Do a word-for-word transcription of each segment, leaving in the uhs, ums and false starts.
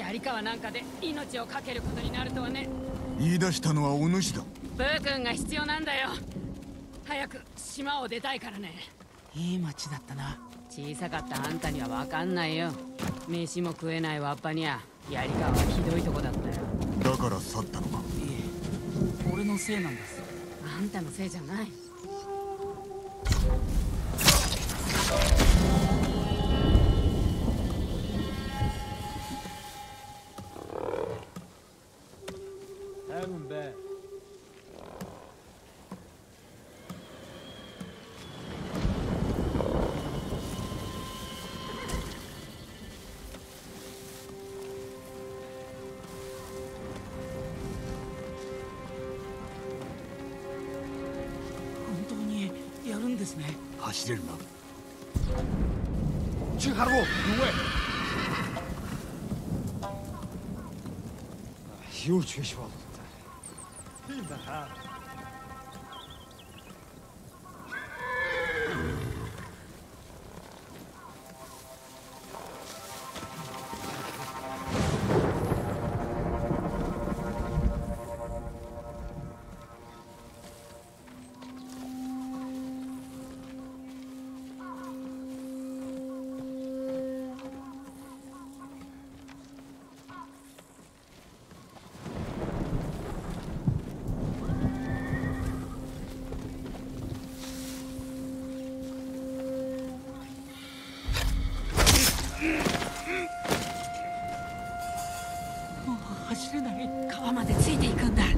槍川なんかで命を懸けることになるとはね。 言い出したのはお主だ。 ブー君が必要なんだよ。早く島を出たいからね。 いい町だったな。 小さかったあんたには分かんないよ。飯も食えないわっぱにゃ槍川はひどいとこだったよ。 だから去ったのか。 いえ、俺のせいなんです。 あんたのせいじゃない。 走れるな。 去哈罗，诸位，又缺少了。并不好。 川までついていくんだ。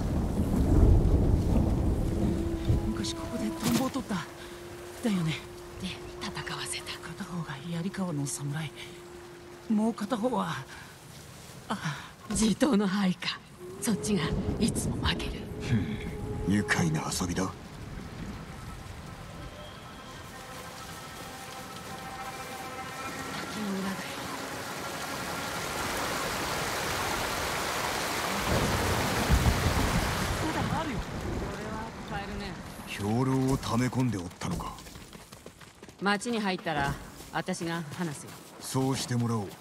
昔ここでトンボを取っただよね。 で戦わせた。 片方が槍川の侍、もう片方はああ地頭の配下。そっちがいつも負ける。 愉快な遊びだ。 滝の裏だよ。 兵糧を溜め込んでおったのか。 町に入ったら私が話すよ。 そうしてもらおう。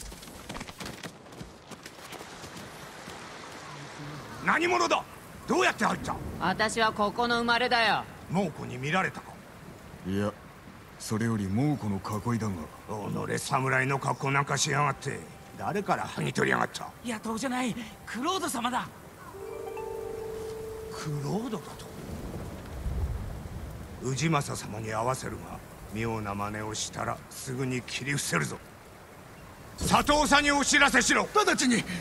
何者だ。どうやって入った。 私はここの生まれだよ。 猛虎に見られたか。 いや、それより猛虎の囲いだが。 己侍の格好なんかしやがって。誰から剥ぎ取りやがった。 野党じゃない、クロード様だ。 クロードだと。氏政様に会わせるが妙な真似をしたらすぐに切り伏せるぞ。佐藤さんにお知らせしろ。直ちに。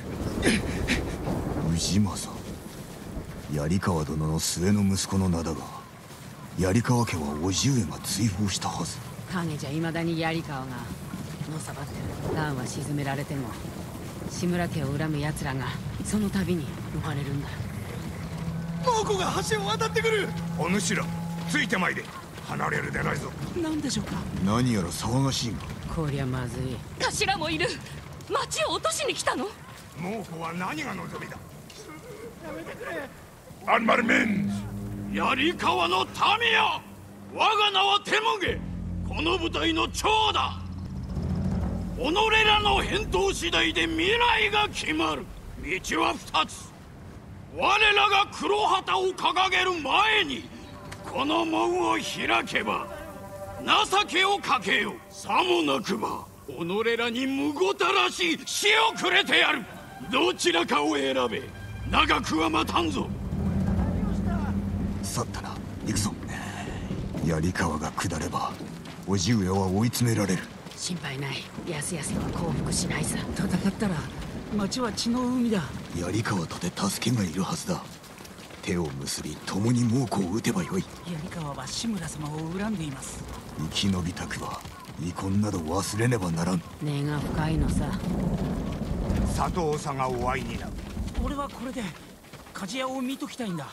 氏政、槍川殿の末の息子の名だが、槍川家は叔父上が追放したはず。 影じゃ未だに槍川がのさばってる。蘭は沈められても志村家を恨む奴らがその度に生まれるんだ。 猛虎が橋を渡ってくる。お主らついてまいれ。離れるでないぞ。 何でしょうか。 何やら騒がしいが。 こりゃまずい。 頭もいる。町を落としに来たの。 猛虎は何が望みだ。 やめてくれ。 アンマルメンズ、槍川の民よ、我が名はテモゲ。この部隊の長だ。己らの返答次第で未来が決まる。道は二つ。我らが黒旗を掲げる前にこの門を開けば情けをかけよ。さもなくば己らにむごたらしい死をくれてやる。どちらかを選べ。長くは待たんぞ。 去ったな。行くぞ。槍川が下れば叔父上は追い詰められる。 心配ない。やすやすとは降伏しないさ。 戦ったら町は血の海だ。 槍川とて助けがいるはずだ。手を結び共に猛虎を撃てばよい。 槍川は志村様を恨んでいます。 生き延びたくば遺恨など忘れねばならん。 根が深いのさ。 佐藤さんがお会いになる。 俺はこれで鍛冶屋を見ときたいんだ。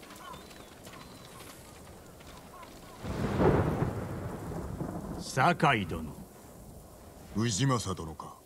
酒井殿。 氏政殿か。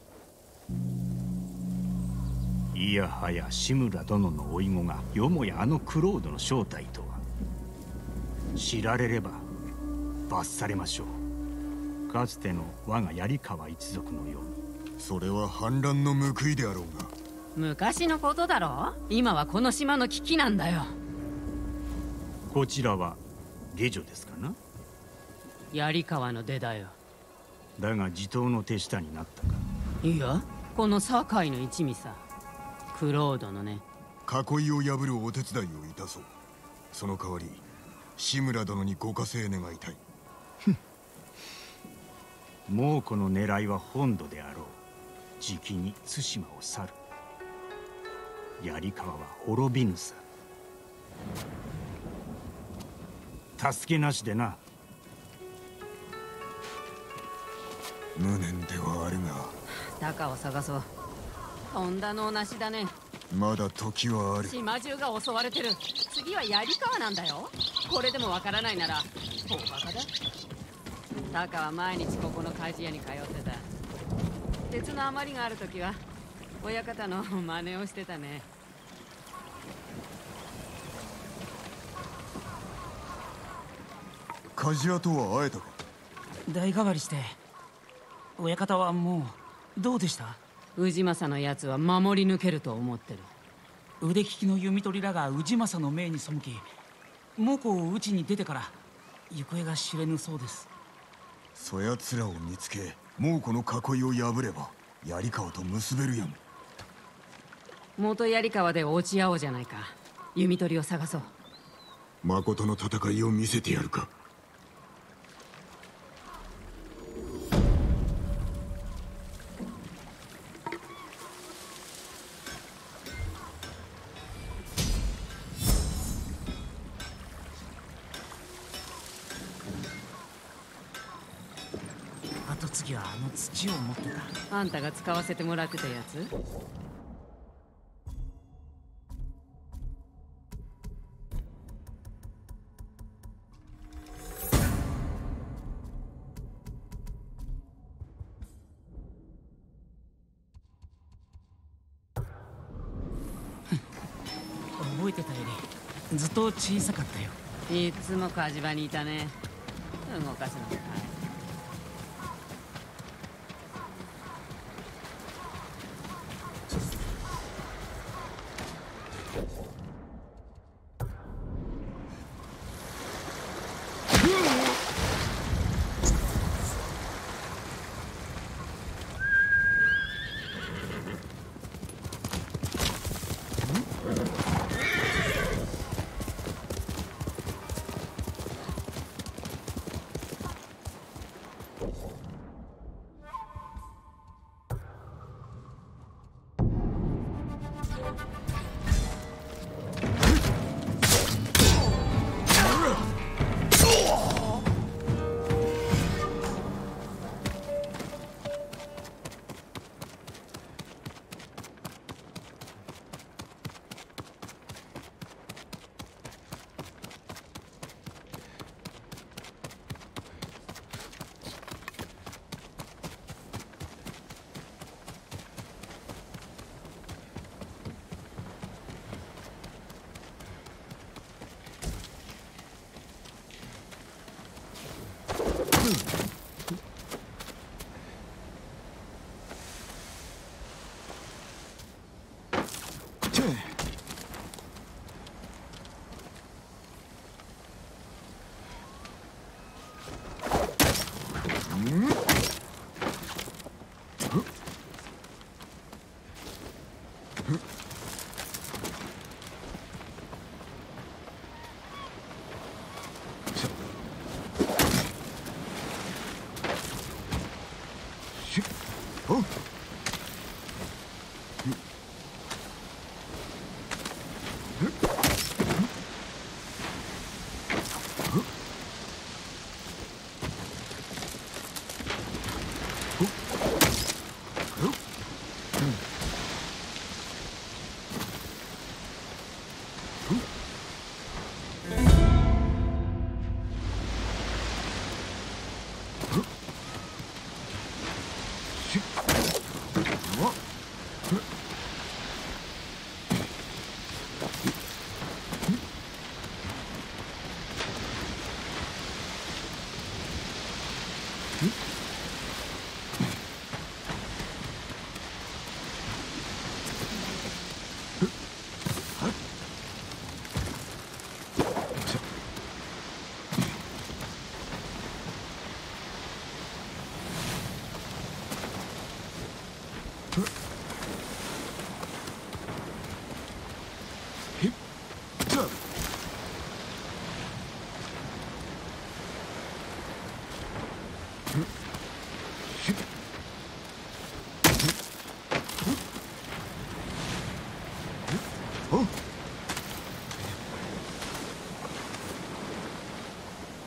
いやはや志村殿の甥子がよもやあのクロードの正体とは。知られれば罰されましょう。かつての我が槍川一族のように。 それは反乱の報いであろうが。 昔のことだろ。今はこの島の危機なんだよ。 こちらは下女ですかな。 槍川の出だよ。 だが地頭の手下になったか。 いや、この堺の一味さ。クロードのね。 囲いを破るお手伝いをいたそう。その代わり志村殿にご加勢願いたい。 猛虎の狙いは本土であろう。じきに対馬を去る。槍川は滅びぬさ。助けなしでな。 無念ではあるが。 鷹を探そう。とんだのなしだね。 まだ時はある。 島中が襲われてる。次は槍川なんだよ。これでもわからないなら大バカだ。鷹は毎日ここの鍛冶屋に通ってた。鉄の余りがあるときは親方の真似をしてたね。 鍛冶屋とは会えたか。 代替わりして親方はもうどうでした？ 氏政のやつは守り抜けると思ってる。 腕利きの弓取りらが氏政の命に背き猛虎を討ちに出てから行方が知れぬそうです。 そやつらを見つけ猛虎の囲いを破れば槍川と結べるやん。 元槍川で落ち合おうじゃないか。弓取りを探そう。 誠の戦いを見せてやるか。 後継ぎはあの土を持ってた。 あんたが使わせてもらってたやつ？ 覚えてたよりずっと小さかったよ。 いつも火事場にいたね。動かすのも大変。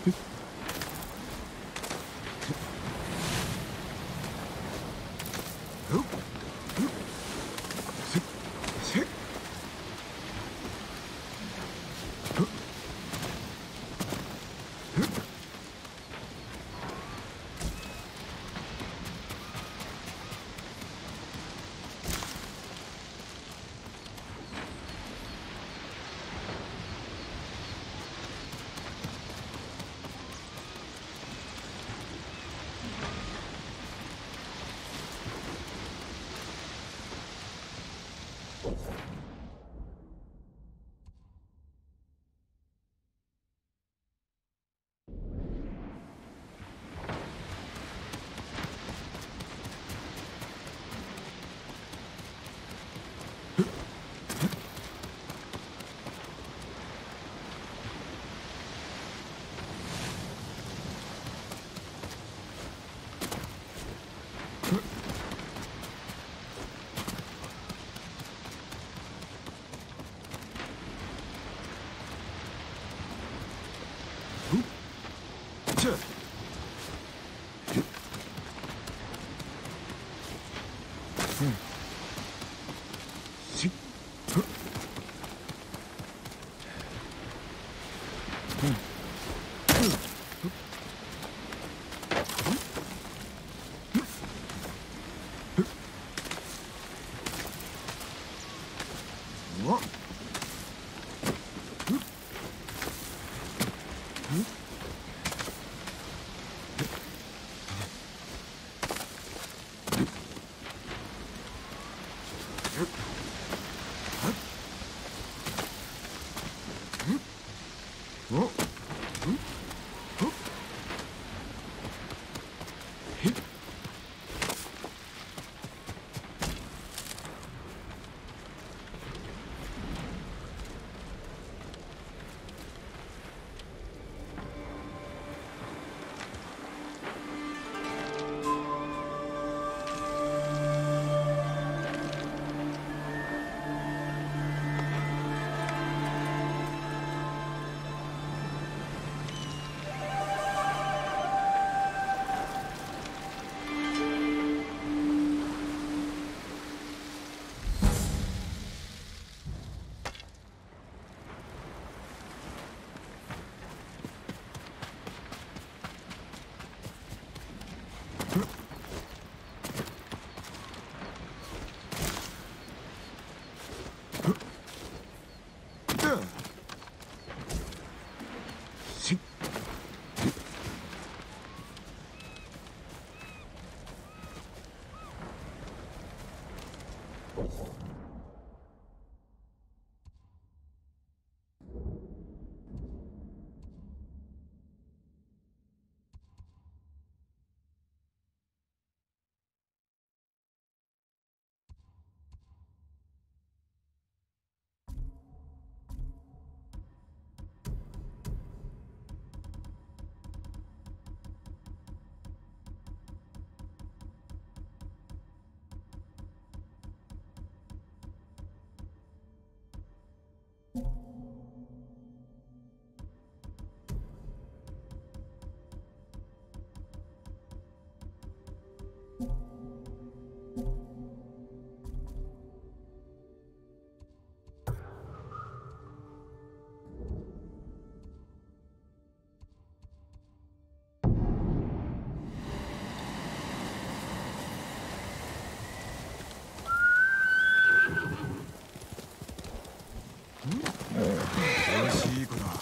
よし、いい子だ。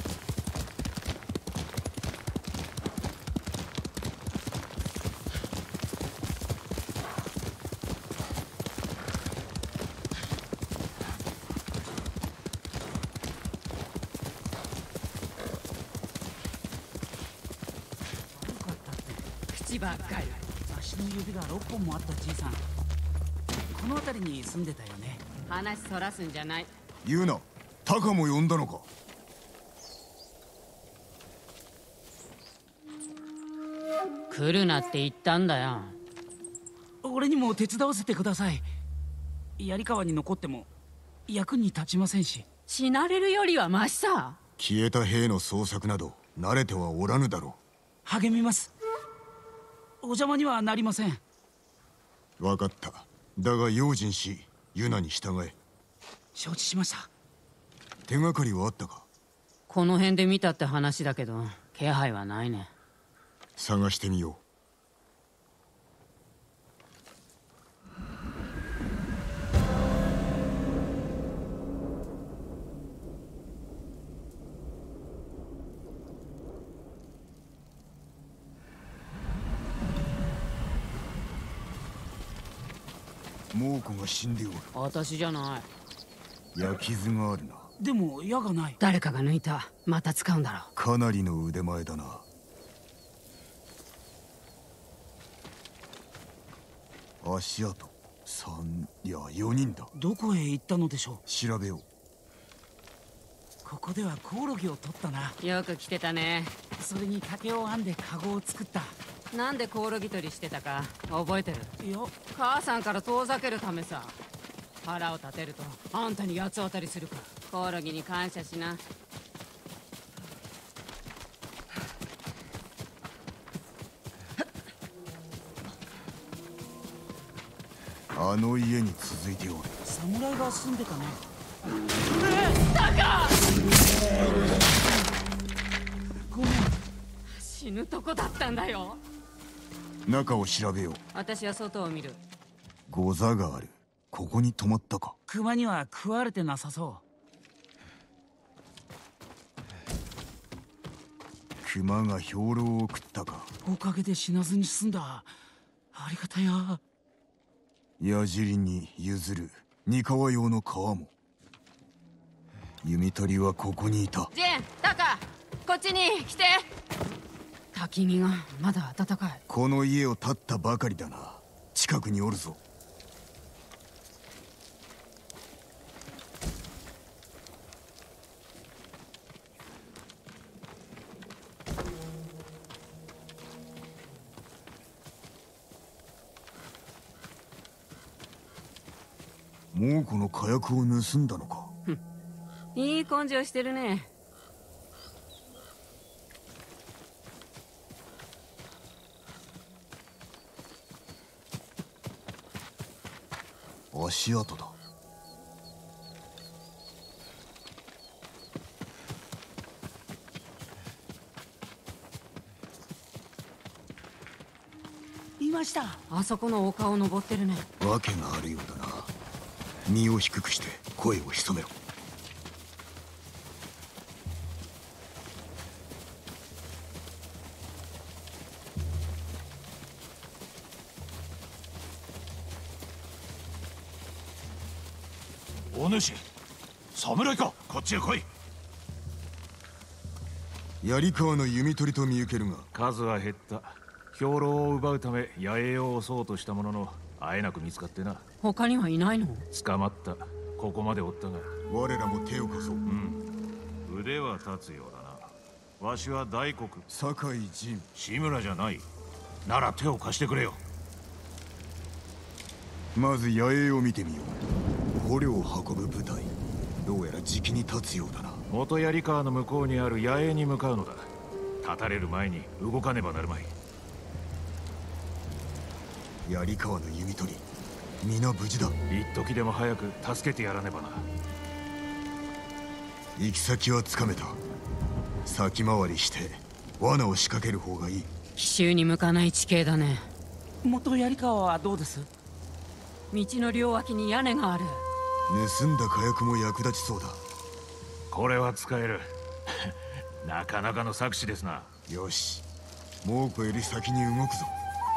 口ばっかり。 足の指がろっぽんもあったじいさん、この辺りに住んでたよね。 話そらすんじゃない。 言うな、タカも呼んだのか。 来るなって言ったんだよ。 俺にも手伝わせてください。槍川に残っても役に立ちませんし。 死なれるよりはマシさ。 消えた兵の捜索など慣れてはおらぬだろ励みます。お邪魔にはなりません。 う。分かった。だが用心しユナに従え。 承知しました。 手がかりはあったか？ この辺で見たって話だけど気配はないね。 探してみよう。猛虎が死んでおる。 私じゃない。 焼き傷があるな。 でも矢がない。 誰かが抜いた。また使うんだろう。 かなりの腕前だな。足跡三いやよにんだ。 どこへ行ったのでしょう。 調べよう。 ここではコオロギを取ったな。 よく来てたね。 それに竹を編んでカゴを作った。 なんでコオロギ取りしてたか覚えてる？ いや、 母さんから遠ざけるためさ。腹を立てるとあんたに八つ当たりするから。コオロギに感謝しな。 あの家に続いておる。 侍が住んでたね。ごめん。 死ぬとこだったんだよ。 中を調べよう。 私は外を見る。 ゴザがある。ここに泊まったか？ 熊には食われてなさそう。 熊が兵糧を食ったか？ おかげで死なずに済んだ。ありがたや。 矢尻に譲る三河用の皮も。弓取りはここにいた。 ジェン、タカ、こっちに来て。焚き火がまだ暖かい。 この家を建ったばかりだな。近くにおるぞ。猛虎の火薬を盗んだのか？ いい根性してるね。 足跡だ。 いました。 あそこの丘を登ってるね。 わけがあるようだな。身を低くして声を潜めろ。 お主、侍か。こっちへ来い。 槍川の弓取りと見受けるが。 数は減った。兵糧を奪うため野営を襲おうとしたもののあえなく見つかってな。 他にはいないの？ 捕まった。ここまでおったが。 我らも手を貸そう。うん。 腕は立つようだな。わしは大黒酒井陣。 志村じゃない。なら手を貸してくれよ。 まず野営を見てみよう。捕虜を運ぶ部隊。どうやらじきに立つようだな。 元槍川の向こうにある野営に向かうのだ。立たれる前に動かねばなるまい。 槍川の弓取り、皆無事だ。 一時でも早く助けてやらねばな。 行き先はつかめた。先回りして罠を仕掛ける方がいい。 奇襲に向かない地形だね。 元槍川はどうです？ 道の両脇に屋根がある。 盗んだ火薬も役立ちそうだ。 これは使える。なかなかの策士ですな。 よし、猛虎より先に動くぞ。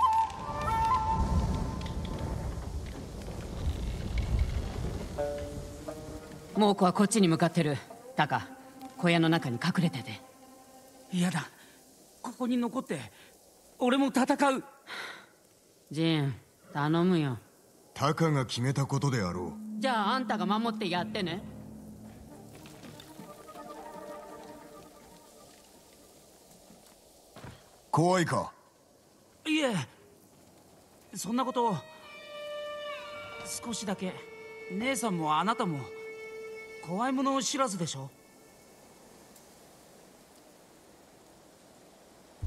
猛虎はこっちに向かってる。タカ、小屋の中に隠れてて。 嫌だ。ここに残って俺も戦う。 ジン、頼むよ。 タカが決めたことであろう。 じゃああんたが守ってやってね。 怖いか？ いえ、そんなこと少しだけ。姉さんもあなたも怖いもの知らずでしょ。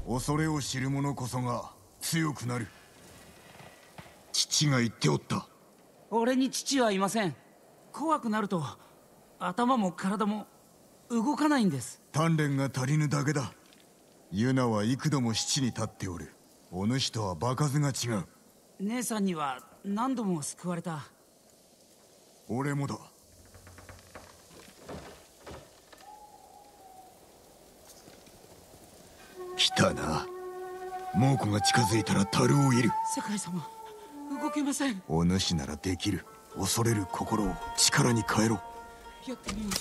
恐れを知る者こそが強くなる。父が言っておった。 俺に父はいません。怖くなると頭も体も動かないんです。 鍛錬が足りぬだけだ。ユナは幾度も七に立っておる。お主とは場数が違う。 姉さんには何度も救われた。 俺もだ。来たな。猛虎が近づいたら樽を入る。 酒井様、動けません。 お主ならできる。恐れる心を力に変えろ。 やってみます。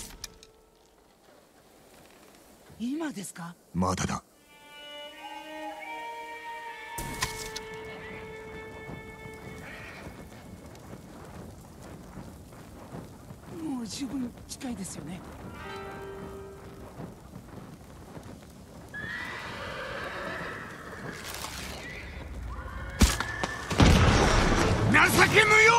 今ですか？ まだだ。 もう十分近いですよね。 情け無用！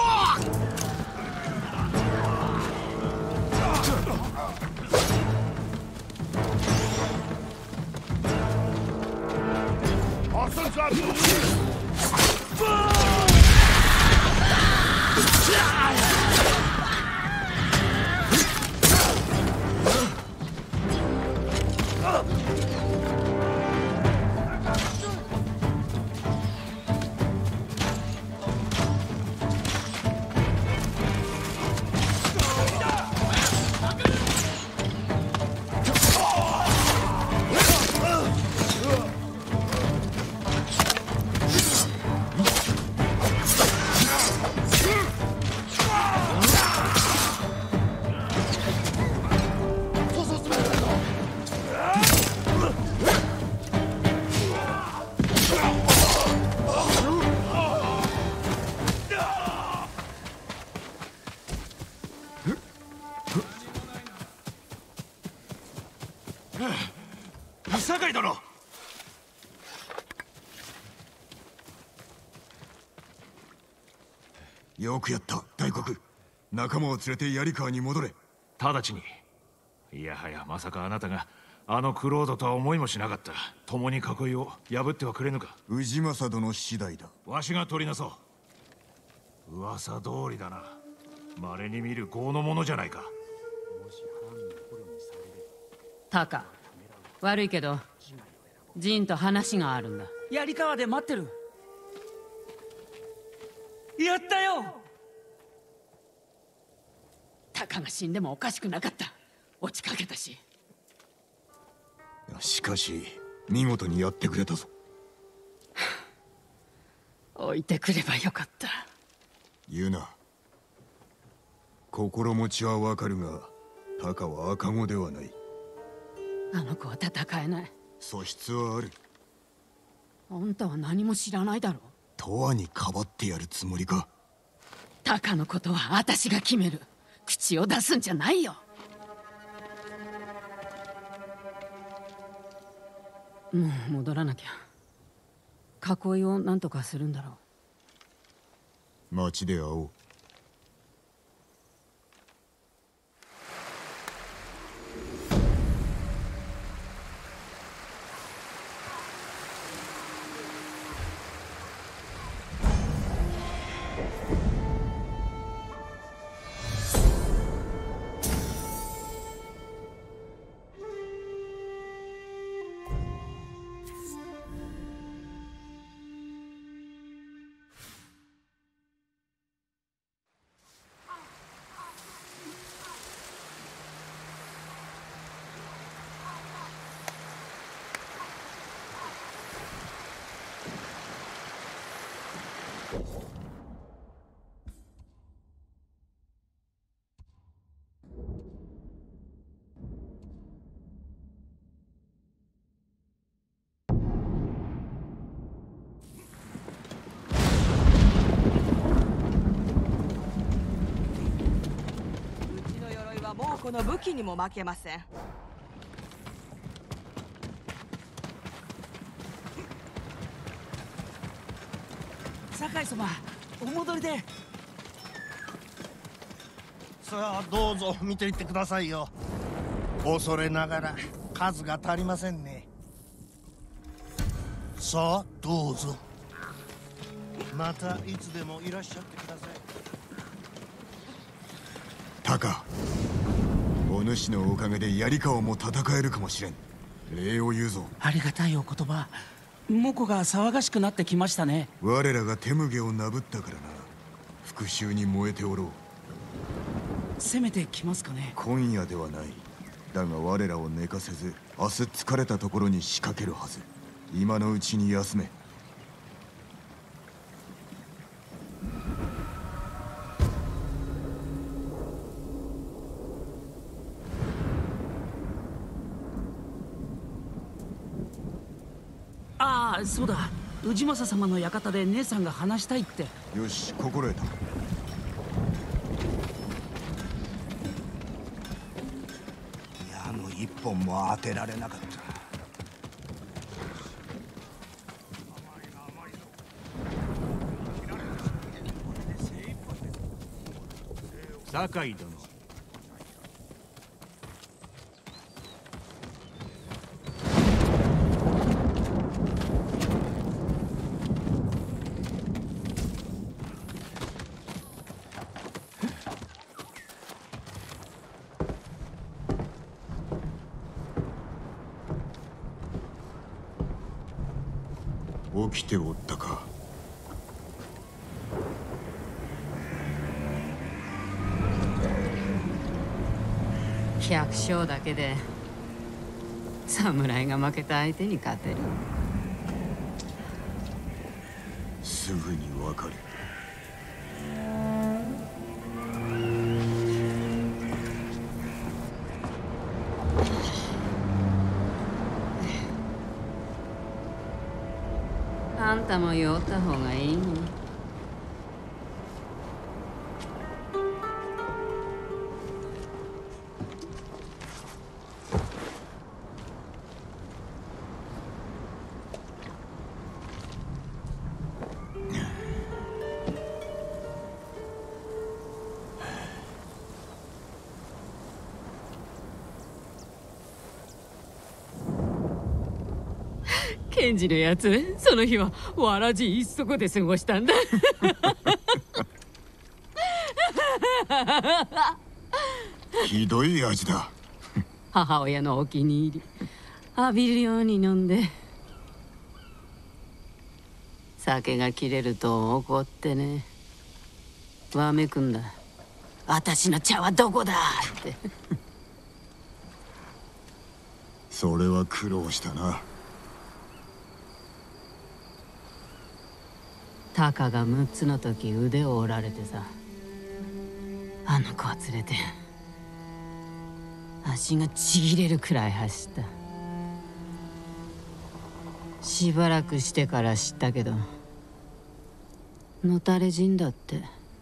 酒井殿。 よくやった大黒。仲間を連れて槍川に戻れ。 直ちに。いやはやまさかあなたがあのクロードとは思いもしなかった。共に囲いを破ってはくれぬか。 氏政殿次第だ。 わしが取りなそう。噂通りだな。稀に見る豪のものじゃないか。 タカ、悪いけどジンと話があるんだ。 槍川で待ってる。やったよ。 タカが死んでもおかしくなかった。落ちかけたし。 しかし見事にやってくれたぞ。 置いてくればよかった。 言うな。心持ちはわかるがタカは赤子ではない。 あの子は戦えない。 素質はある。 あんたは何も知らないだろう。 永遠にかばってやるつもりか。 タカのことは私が決める。口を出すんじゃないよ。もう戻らなきゃ。囲いを何とかするんだろう。町で会おう。 もうこの武器にも負けません。 酒井様、お戻りで。 さあどうぞ見ていってくださいよ。恐れながら数が足りませんね。 さあどうぞ。またいつでもいらっしゃってください。 タカ、お主のおかげで槍川も戦えるかもしれん。礼を言うぞ。 ありがたいお言葉。モコが騒がしくなってきましたね。 我らが手麦をなぶったからな。復讐に燃えておろう。 攻めてきますかね。 今夜ではない。だが我らを寝かせず、明日疲れたところに仕掛けるはず。今のうちに休め。 ああ、そうだ。氏政様の館で姉さんが話したいって。 よし、心得た。 矢の一本も当てられなかった。 酒井殿、 起きておったか。 百姓だけで侍が負けた相手に勝てる？ すぐにわかる。 あんたも酔った方がいいの。ケンジのやつ、その日はわらじ一足で過ごしたんだ。 ひどい味だ。 母親のお気に入り、浴びるように飲んで、酒が切れると怒ってね、わめくんだ。私の茶はどこだって。 それは苦労したな。 タカがむっつの時腕を折られてさ、あの子を連れて足がちぎれるくらい走った。しばらくしてから知ったけど、のたれ死んだって。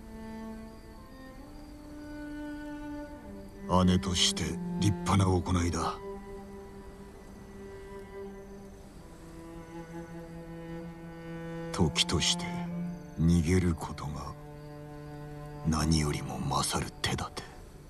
姉として立派な行いだ。時として逃げることが何よりも勝る手立て。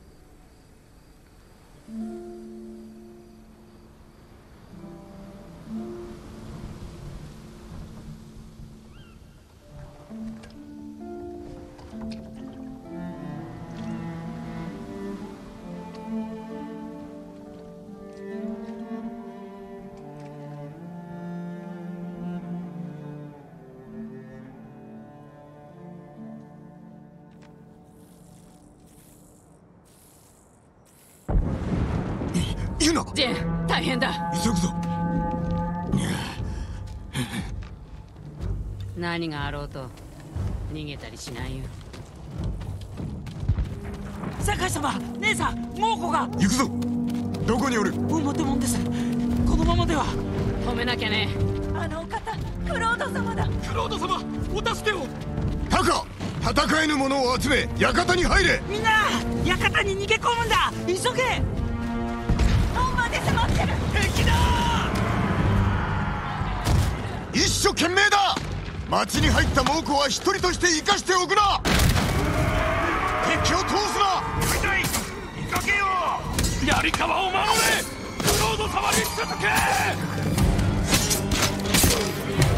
ユナ、 ジェン、大変だ。 急ぐぞ。 何があろうと逃げたりしないよ。 酒井様、姉さん、猛虎が。 行くぞ。どこにおる？ 表門です。このままでは。 止めなきゃね。 あのお方、クロード様だ。 クロード様、お助けを。 タカ、戦えぬ者を集め館に入れ。 みんな館に逃げ込むんだ。急げ。 門まで迫ってる。 敵だ。 一生懸命だ。町に入った猛虎は一人として生かしておくな。敵を通すな。 痛い、見かけよう。槍川を守れ。クロード様に続け。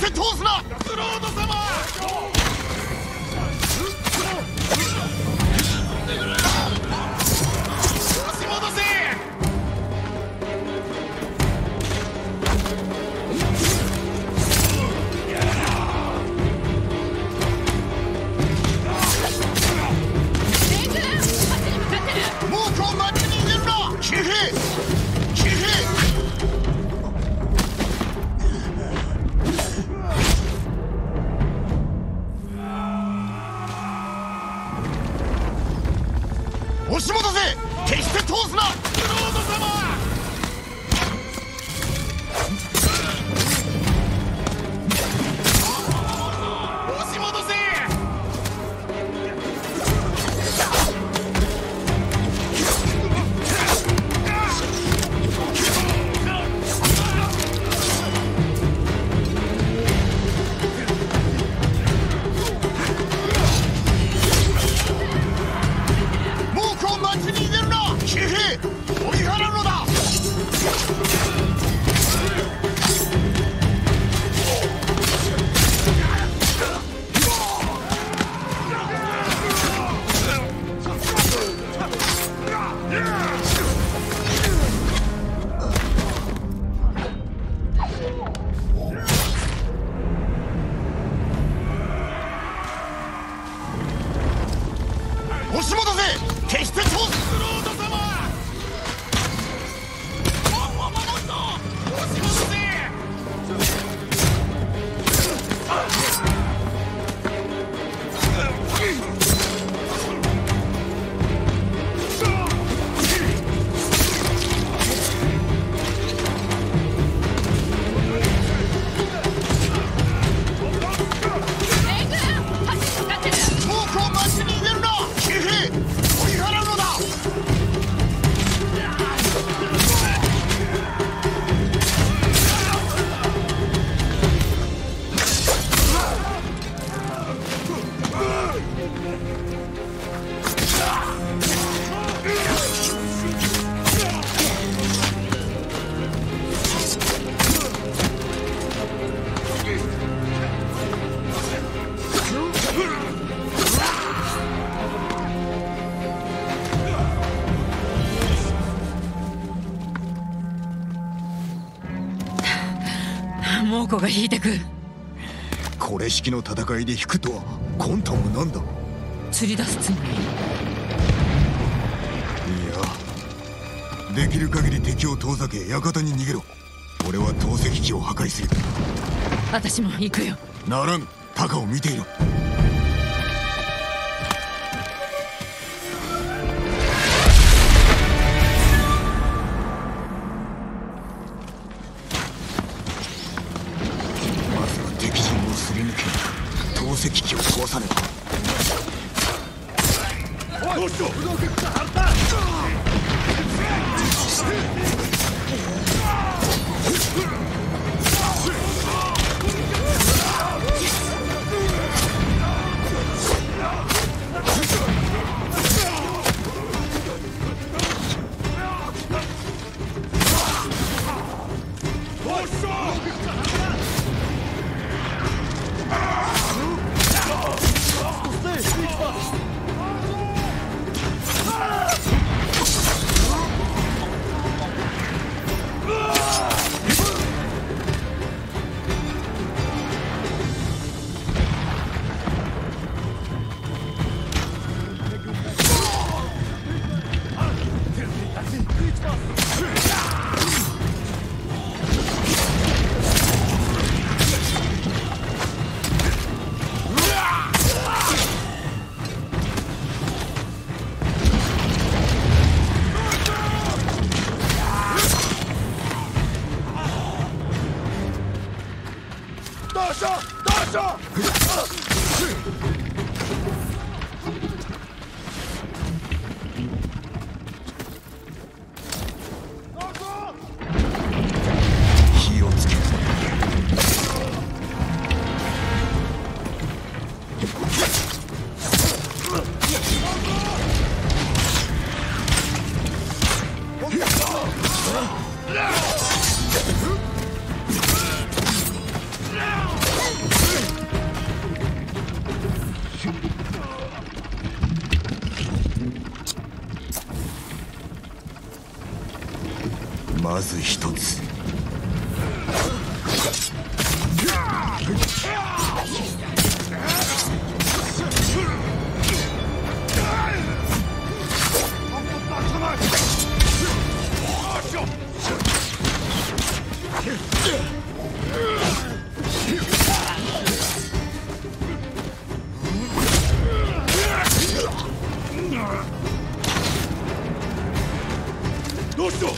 して通すな。 スロード様。押し戻せ。 猛虎を待ちに入れるな。騎兵騎兵。押し戻せ。決して通すな。 スロード様。押し戻せ。 猛虎を待ちに入れるな。騎兵追い払うのだ。押し戻せ。決して通す。 スロード様。門を守るぞ。押し戻せ。 猛虎を待ちに入れるな。騎兵追い払うのだ。 猛虎が引いてく。 これ式の戦いで引くとは魂胆は何だ。 釣り出すつもり。 いや、できる限り敵を遠ざけ館に逃げろ。俺は投石機を破壊する。 私も行くよ。 ならん。タカを見ていろ。まずは敵陣をすり抜け投石機を壊さねば。 どうしよう。 まず一つ。 どうした？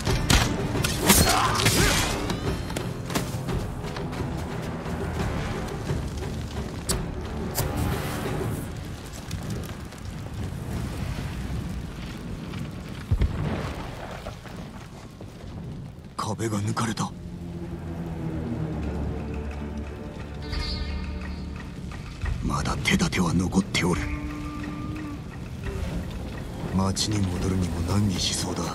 壁が抜かれた。まだ手立ては残っておる。町に戻るにも難儀しそうだ。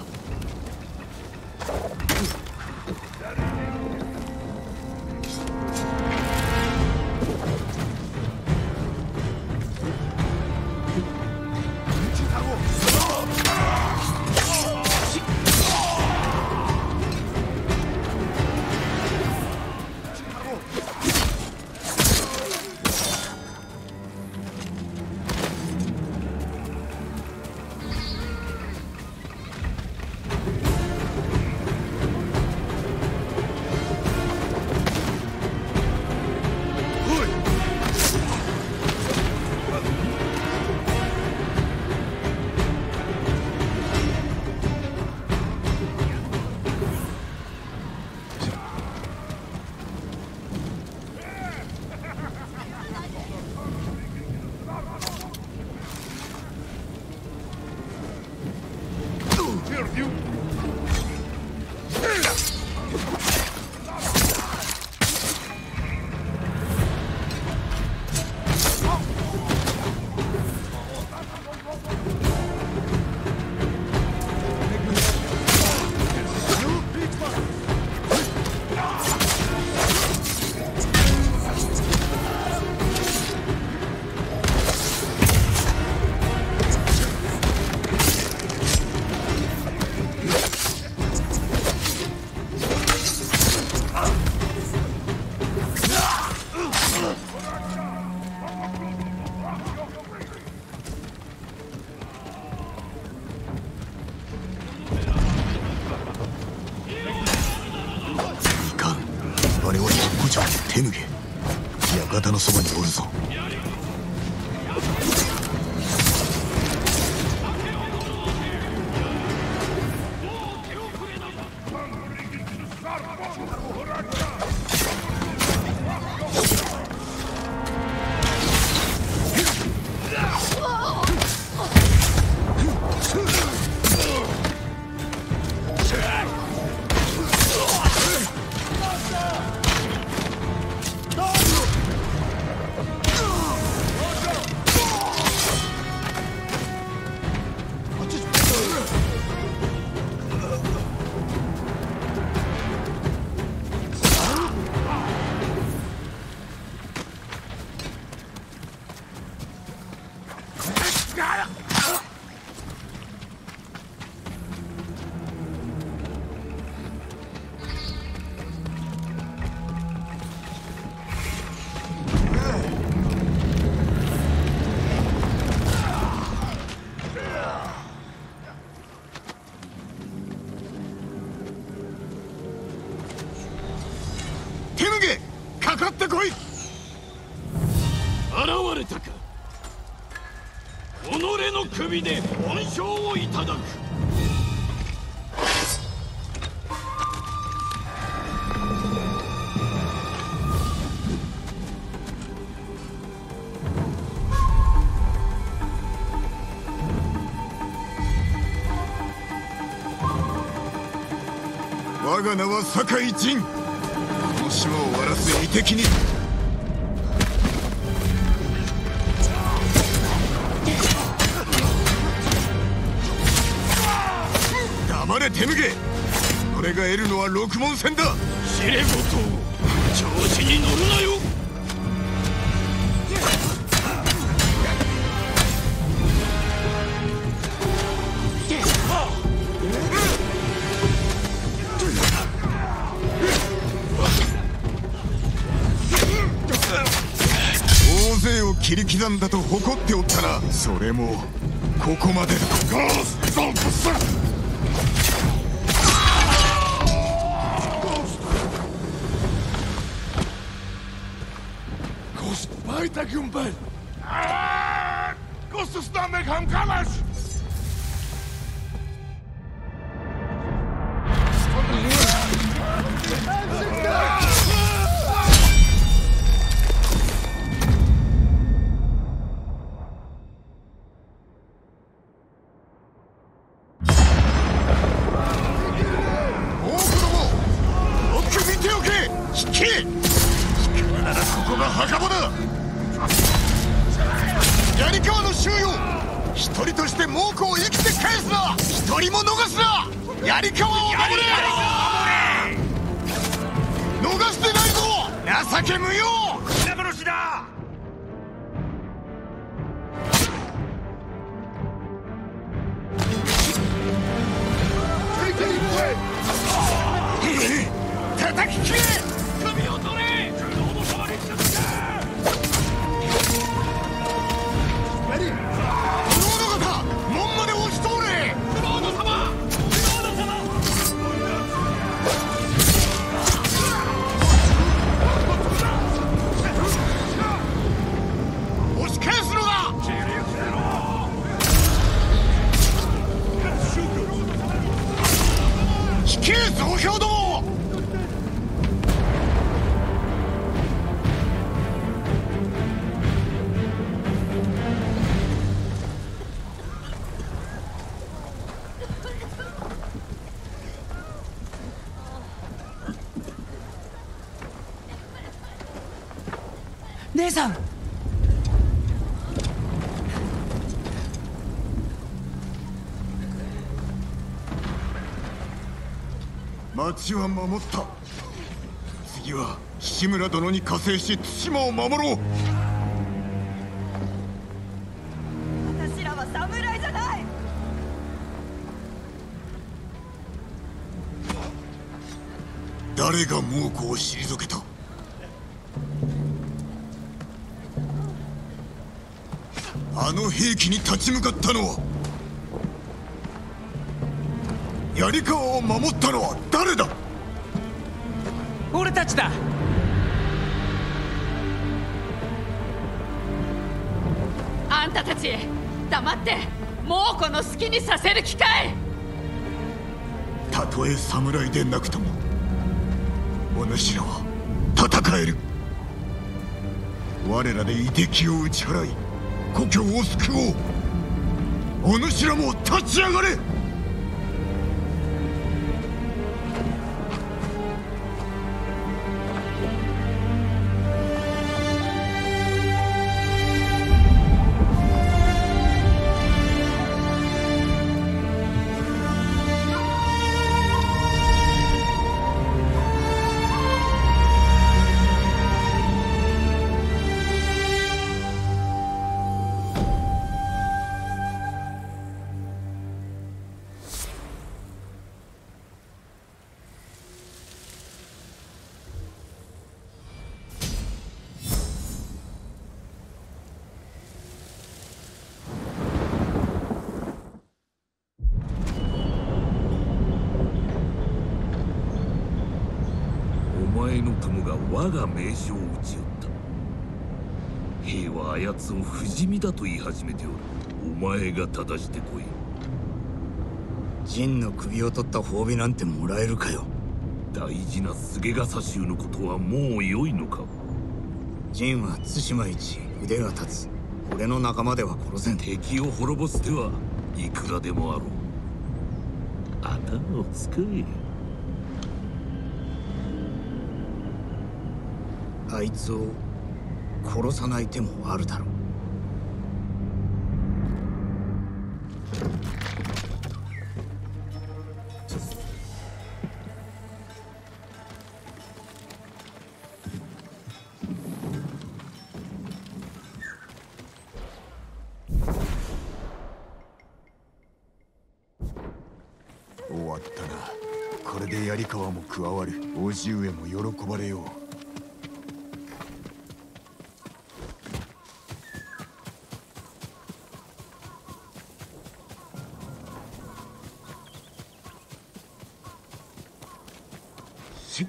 手抜け。館のそばにおるぞ。かかってこい。現れたか。己の首で恩賞をいただく。 我が名は酒井仁。この島を荒らす遺敵に。黙れ手抜け。俺が得るのは六文銭だ。 知れごと調子に乗るなよ。 切り刻んだと誇っておったな。それもここまでだ。 Kost weiter Gumbel! Kost es damit am Kamasch! 姉さん、 町は守った。次は志村殿に加勢し対馬を守ろう。 私らは侍じゃない。 誰が猛虎を退けた？あの兵器に立ち向かったのは、槍川を守ったのは誰だ？ 俺たちだ。 あんたたち黙って猛虎の好きにさせる気かい。 たとえ侍でなくともお主らは戦える。我らで夷敵を打ち払い故郷を救おう。お主らも立ち上がれ。 お前の友が我が名将を討ち寄った。兵はあやつを不死身だと言い始めておる。お前が正してこい。 陣の首を取った褒美なんてもらえるかよ。 大事な菅笠衆のことはもう良いのか。 陣は対馬一腕が立つ。俺の仲間では殺せん。 敵を滅ぼす手はいくらでもあろう。頭を使え。 あいつを殺さない手もあるだろう。終わったな。これで槍川も加わる。叔父上も喜ばれよう。 し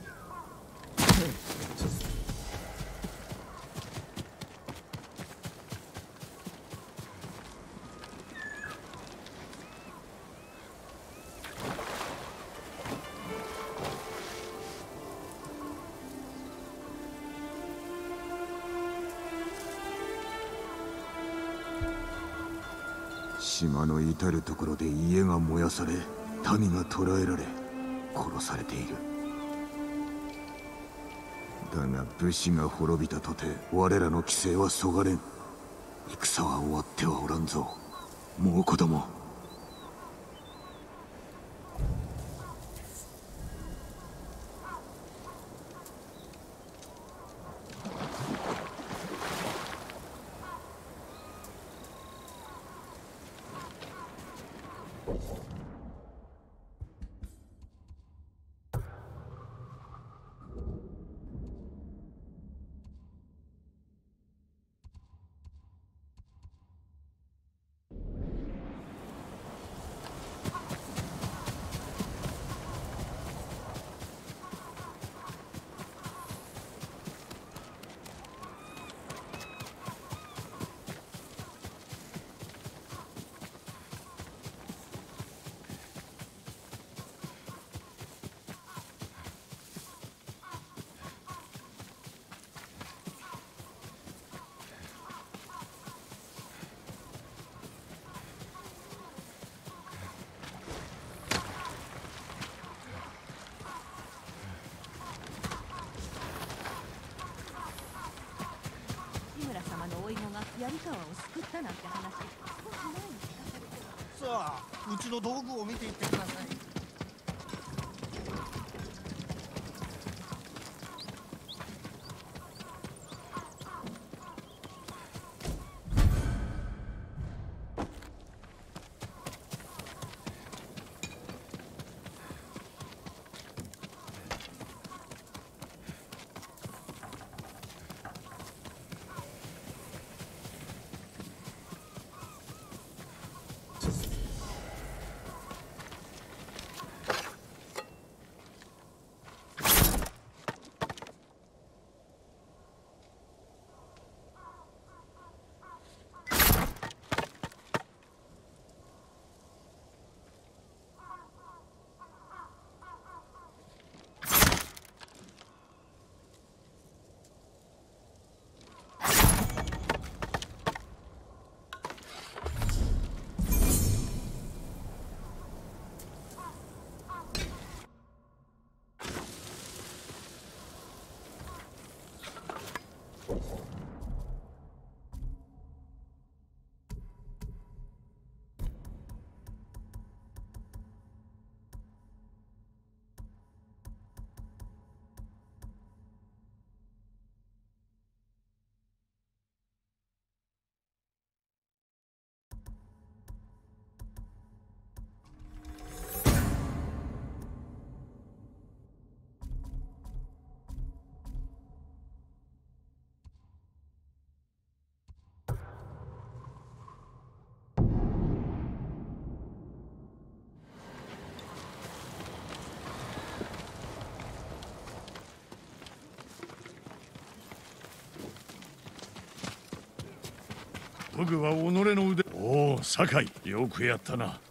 島の至る所で家が燃やされ、民が捕らえられ殺されている。だが武士が滅びたとて我らの規制はそがれん。戦は終わってはおらんぞ、もう子供。 槍川を救ったなんて話、少し前に聞かされて。 さあ、うちの道具を見ていってください。 僕は己の腕。おお、酒井、よくやったな。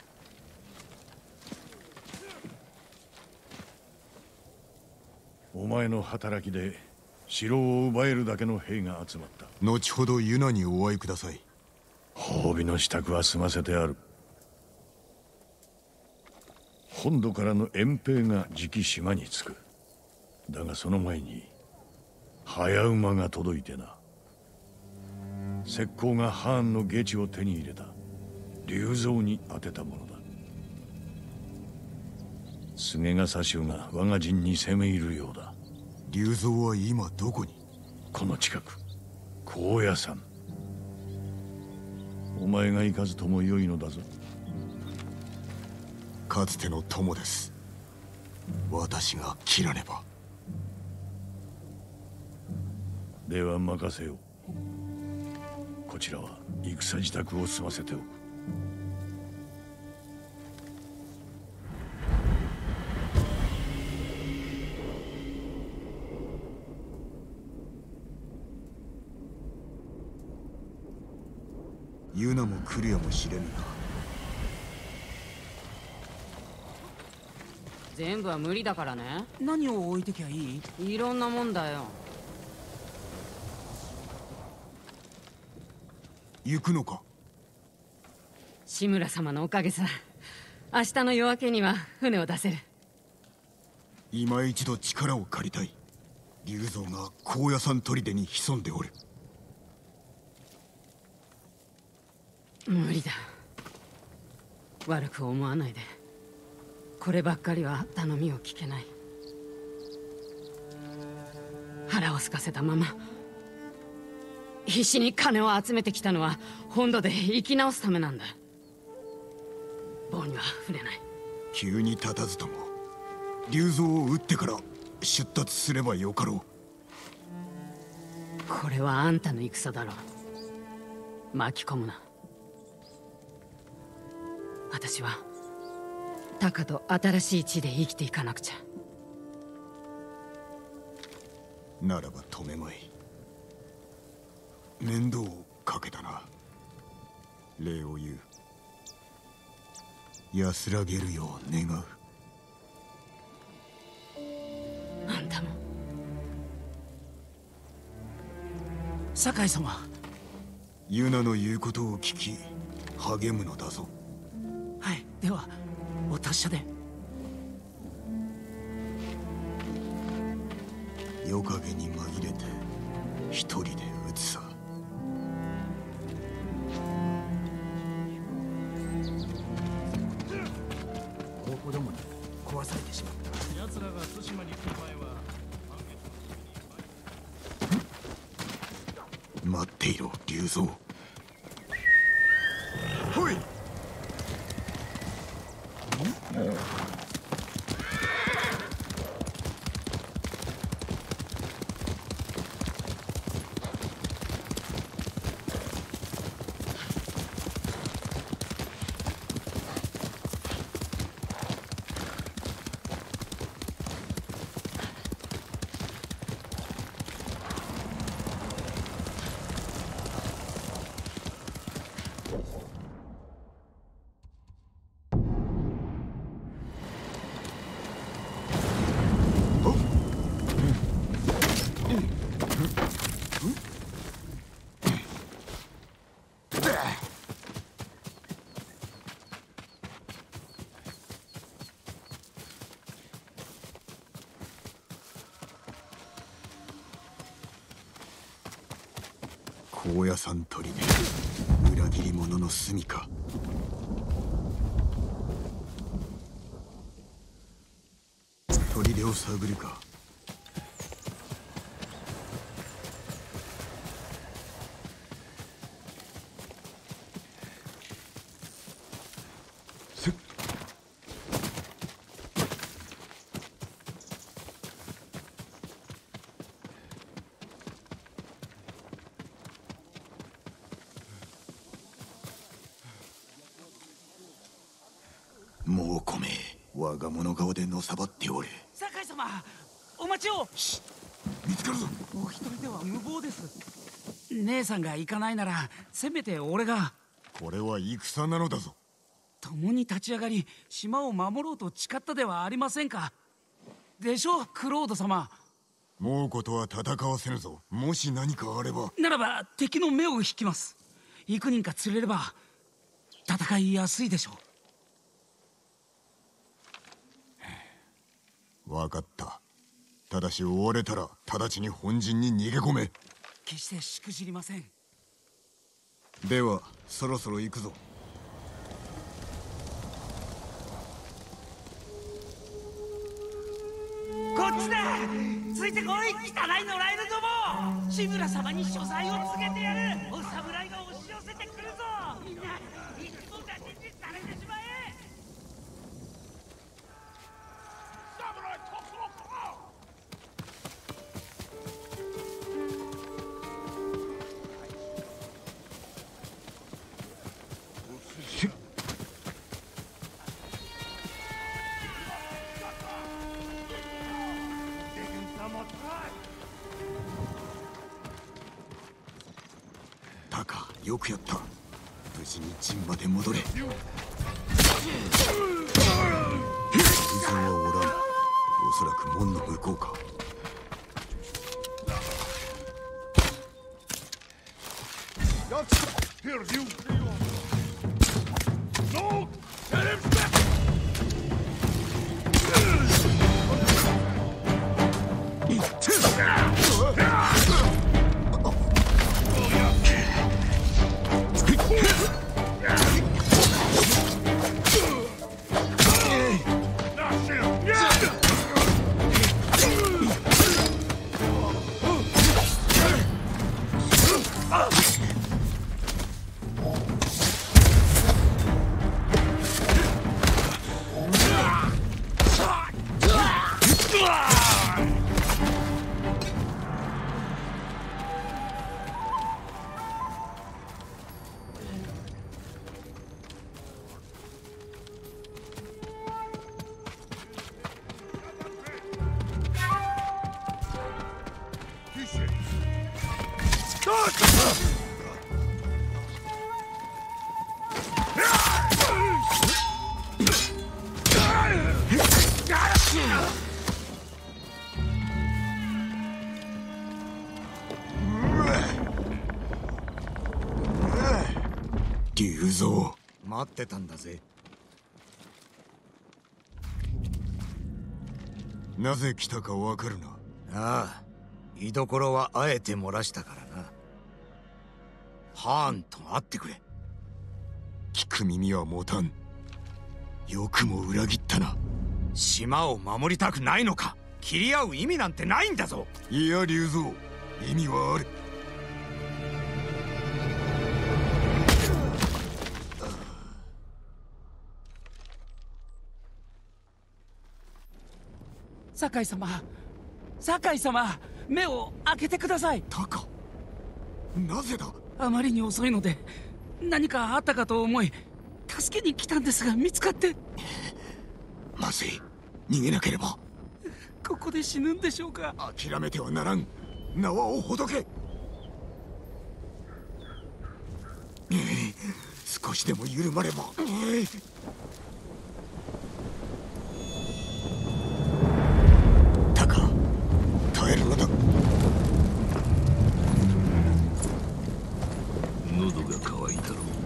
お前の働きで城を奪えるだけの兵が集まった。 後ほどユナにお会いください。 褒美の支度は済ませてある。本土からの援兵がじき島に着く。だがその前に早馬が届いてな。石膏がハーンの下地を手に入れた。竜蔵に当てたものだ。菅笠衆が我が陣に攻め入るようだ。 竜蔵は今どこに？ この近く、高野山。お前が行かずともよいのだぞ。 かつての友です。私が切らねば。 では任せよう。こちらは戦支度を済ませておく。 ユナも来るやもしれぬな。 全部は無理だからね。 何を置いてきゃいい？ いろんなもんだよ。 行くのか？ 志村様のおかげさ。明日の夜明けには船を出せる。 今一度力を借りたい。龍蔵が高野山砦に潜んでおる。 無理だ。悪く思わないで。こればっかりは頼みを聞けない。腹を空かせたまま必死に金を集めてきたのは本土で生き直すためなんだ。棒には触れない。 急に立たずとも龍蔵を撃ってから出立すればよかろう。これはあんたの戦だろう。巻き込むな。私はタカと新しい地で生きていかなくちゃ。 ならば止めまい。面倒をかけたな。礼を言う。安らげるよう願う。 あんたも。 酒井様。 ユナの言うことを聞き励むのだぞ。 はい、ではお達者で。 夜影に紛れて一人で撃つさ。 高校どもに壊されてしまった。 奴らが対馬に来る前は待っていろ龍蔵。ほい。高野山砦、裏切り者の住みか。砦を探るか。もうこめ、我が物顔でのさばっておれ。 酒井様、お待ちを。 見つかるぞ。 お一人では無謀です。姉さんが行かないならせめて俺が。 これは戦なのだぞ。 共に立ち上がり島を守ろうと誓ったではありませんか。でしょう、クロード様。 猛虎とは戦わせぬぞ。もし何かあれば。 ならば敵の目を引きます。幾人か釣れれば戦いやすいでしょう。 分かった。ただし追われたら直ちに本陣に逃げ込め。 決してしくじりません。 ではそろそろ行くぞ。 こっちだ。ついてこい、汚い野良犬ども。志村様に所在を告げてやる。お侍が押し寄せてくるぞ。みんないつもたちにされてしまえ。 タカ、よくやった。 無事に陣まで戻れ。水はおらん。おそらく門の向こうか。 Here's you. No! Let him step! 龍蔵、 待ってたんだぜ。 なぜ来たかわかるな。 ああ、居所はあえて漏らしたからな。ハーンと会ってくれ。 聞く耳は持たん。よくも裏切ったな。 島を守りたくないのか。切り合う意味なんてないんだぞ。 いや龍蔵、意味はある。 酒井様、酒井様、目を開けてください。 タカ、なぜだ。 あまりに遅いので何かあったかと思い助けに来たんですが、見つかって。 まずい、逃げなければ。 ここで死ぬんでしょうか。 諦めてはならん。縄をほどけ。少しでも緩まれば。タカ、耐えるのだ。 喉が渇いたろう。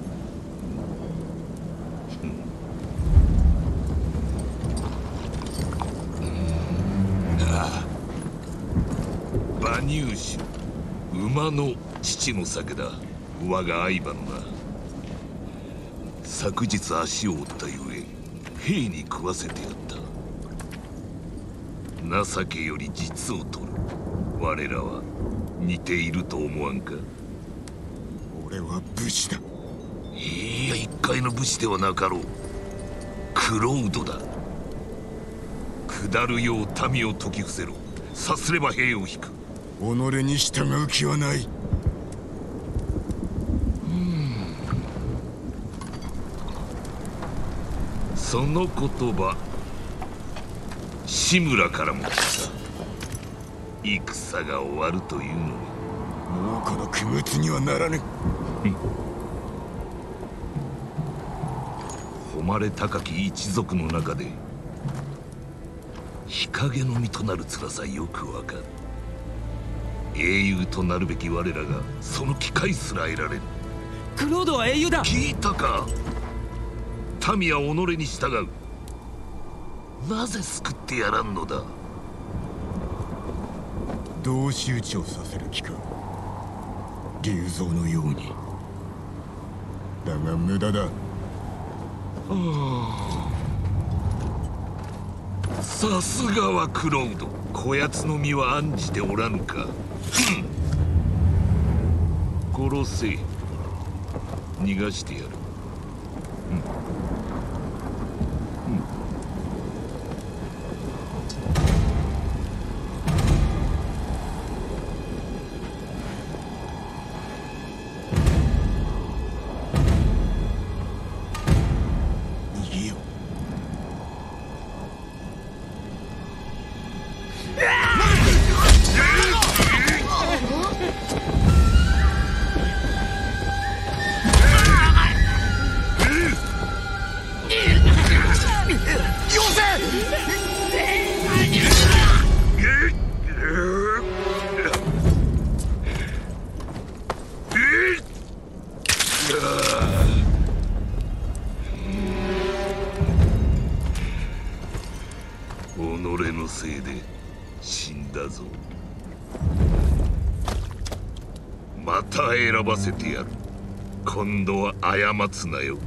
ああ、馬乳酒、馬の父の酒だ。我が愛馬のな。昨日足を折ったゆえ兵に食わせてやった。情けより実を取る。我らは似ていると思わんか。 俺は武士だ。 いや、一介の武士ではなかろう。クロードだ。下るよう民を説き伏せろ。さすれば兵を引く。 己に従う気はない。 その言葉、志村からも来た。戦が終わるというのに。 もうこの区別にはならぬ。 誉れ高き一族の中で日陰の身となる辛さよくわかる。英雄となるべき我らがその機会すら得られる。 クロードは英雄だ。 聞いたか。民は己に従う。なぜ救ってやらんのだ。 同士討ちをさせる気か。龍蔵のように。だが無駄だ。 はあ、さすがはクロード。こやつの身は案じておらぬか。殺せ。逃がしてやる。うんあ己のせいで死んだぞ。また選ばせてやる。今度は過つなよ。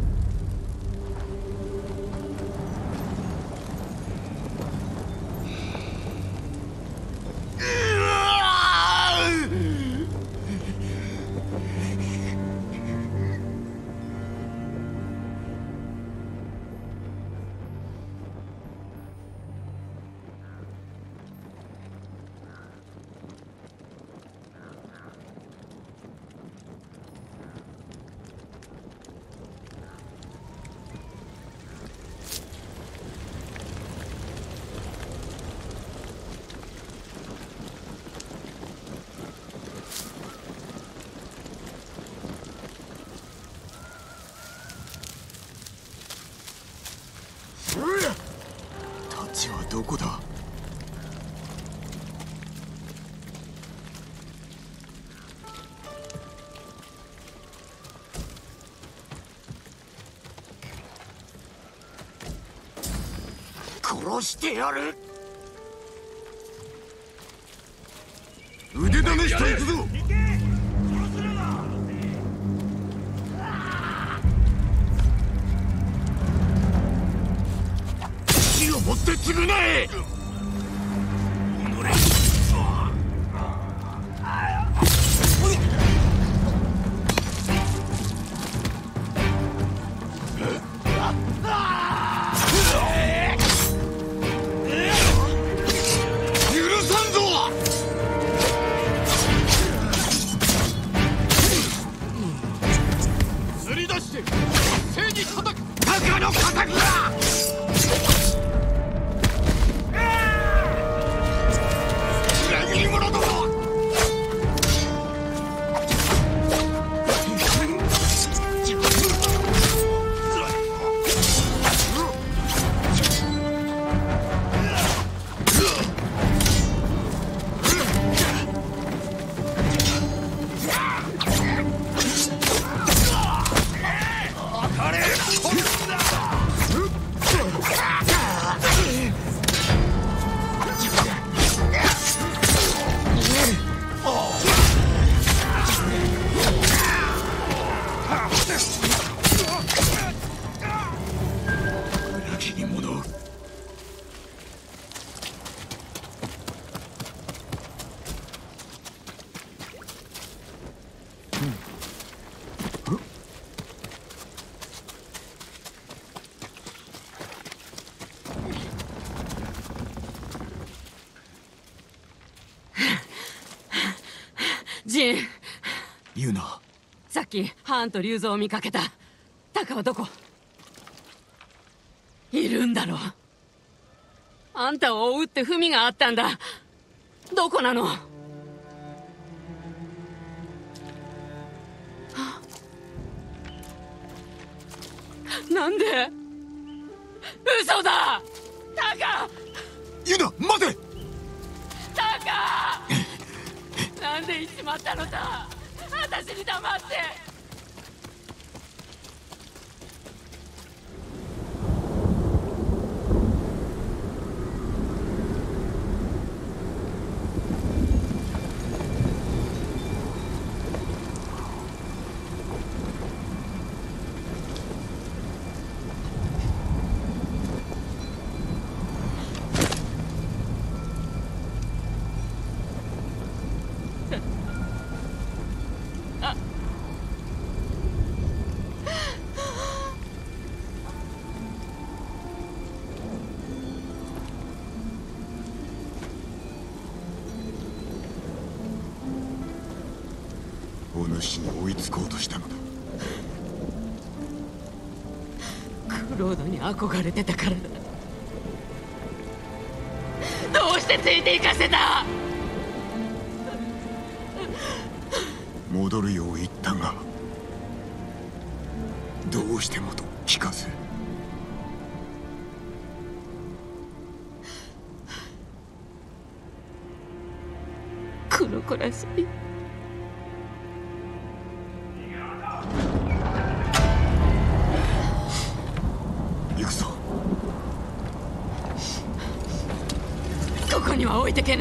タチはどこだ？ 殺してやる。 腕試しといくぞ。 火を持って償え。 ジン、 ユナ、 さっきハーンと竜蔵を見かけた。タカはどこ？いるんだろう。あんたを追うって文があったんだ。どこなの？なんで？嘘だ！タカ！ ユナ、待て！ タカ！なんで行っちまったのさ。私に黙って。 お主に追いつこうとしたのだ。 クロードに憧れてたからだ。どうしてついて行かせた？ 戻るよう言ったが、どうしてもと聞かず。 この子らしい。 行くぞ。 そこには置いてけない。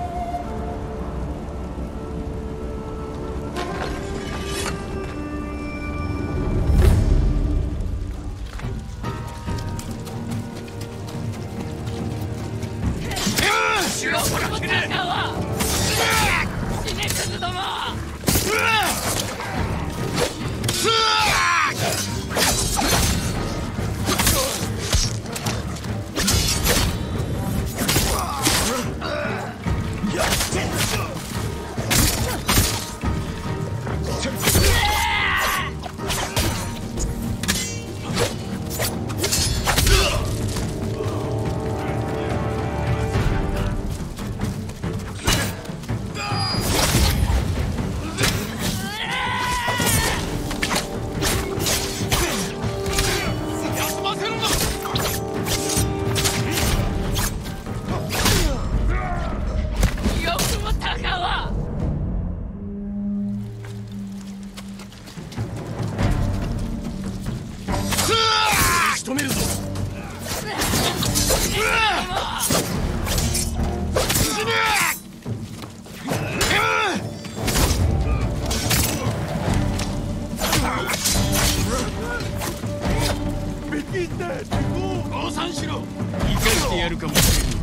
降参しろ。生かしてやるかもしれん。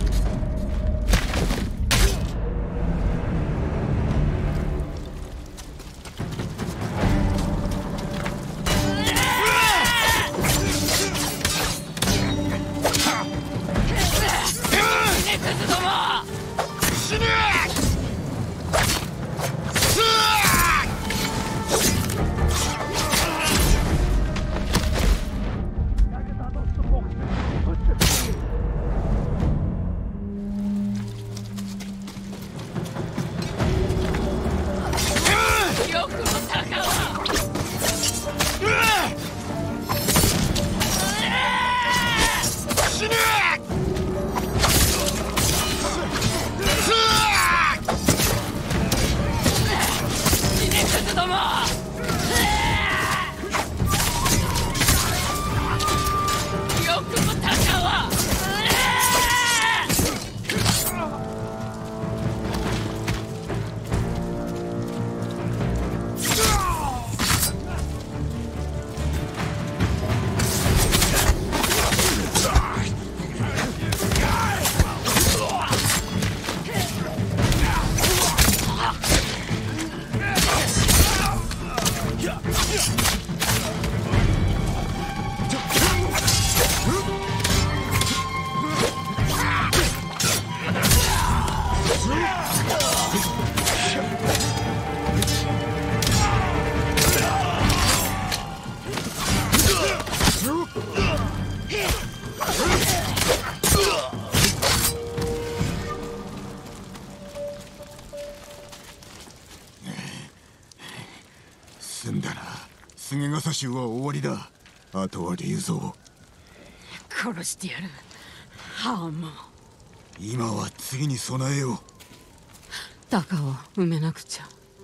済んだな。菅笠衆は終わりだ。あとは龍蔵。 殺してやる。ハーンも。 今は次に備えよう。 鷹を埋めなくちゃ。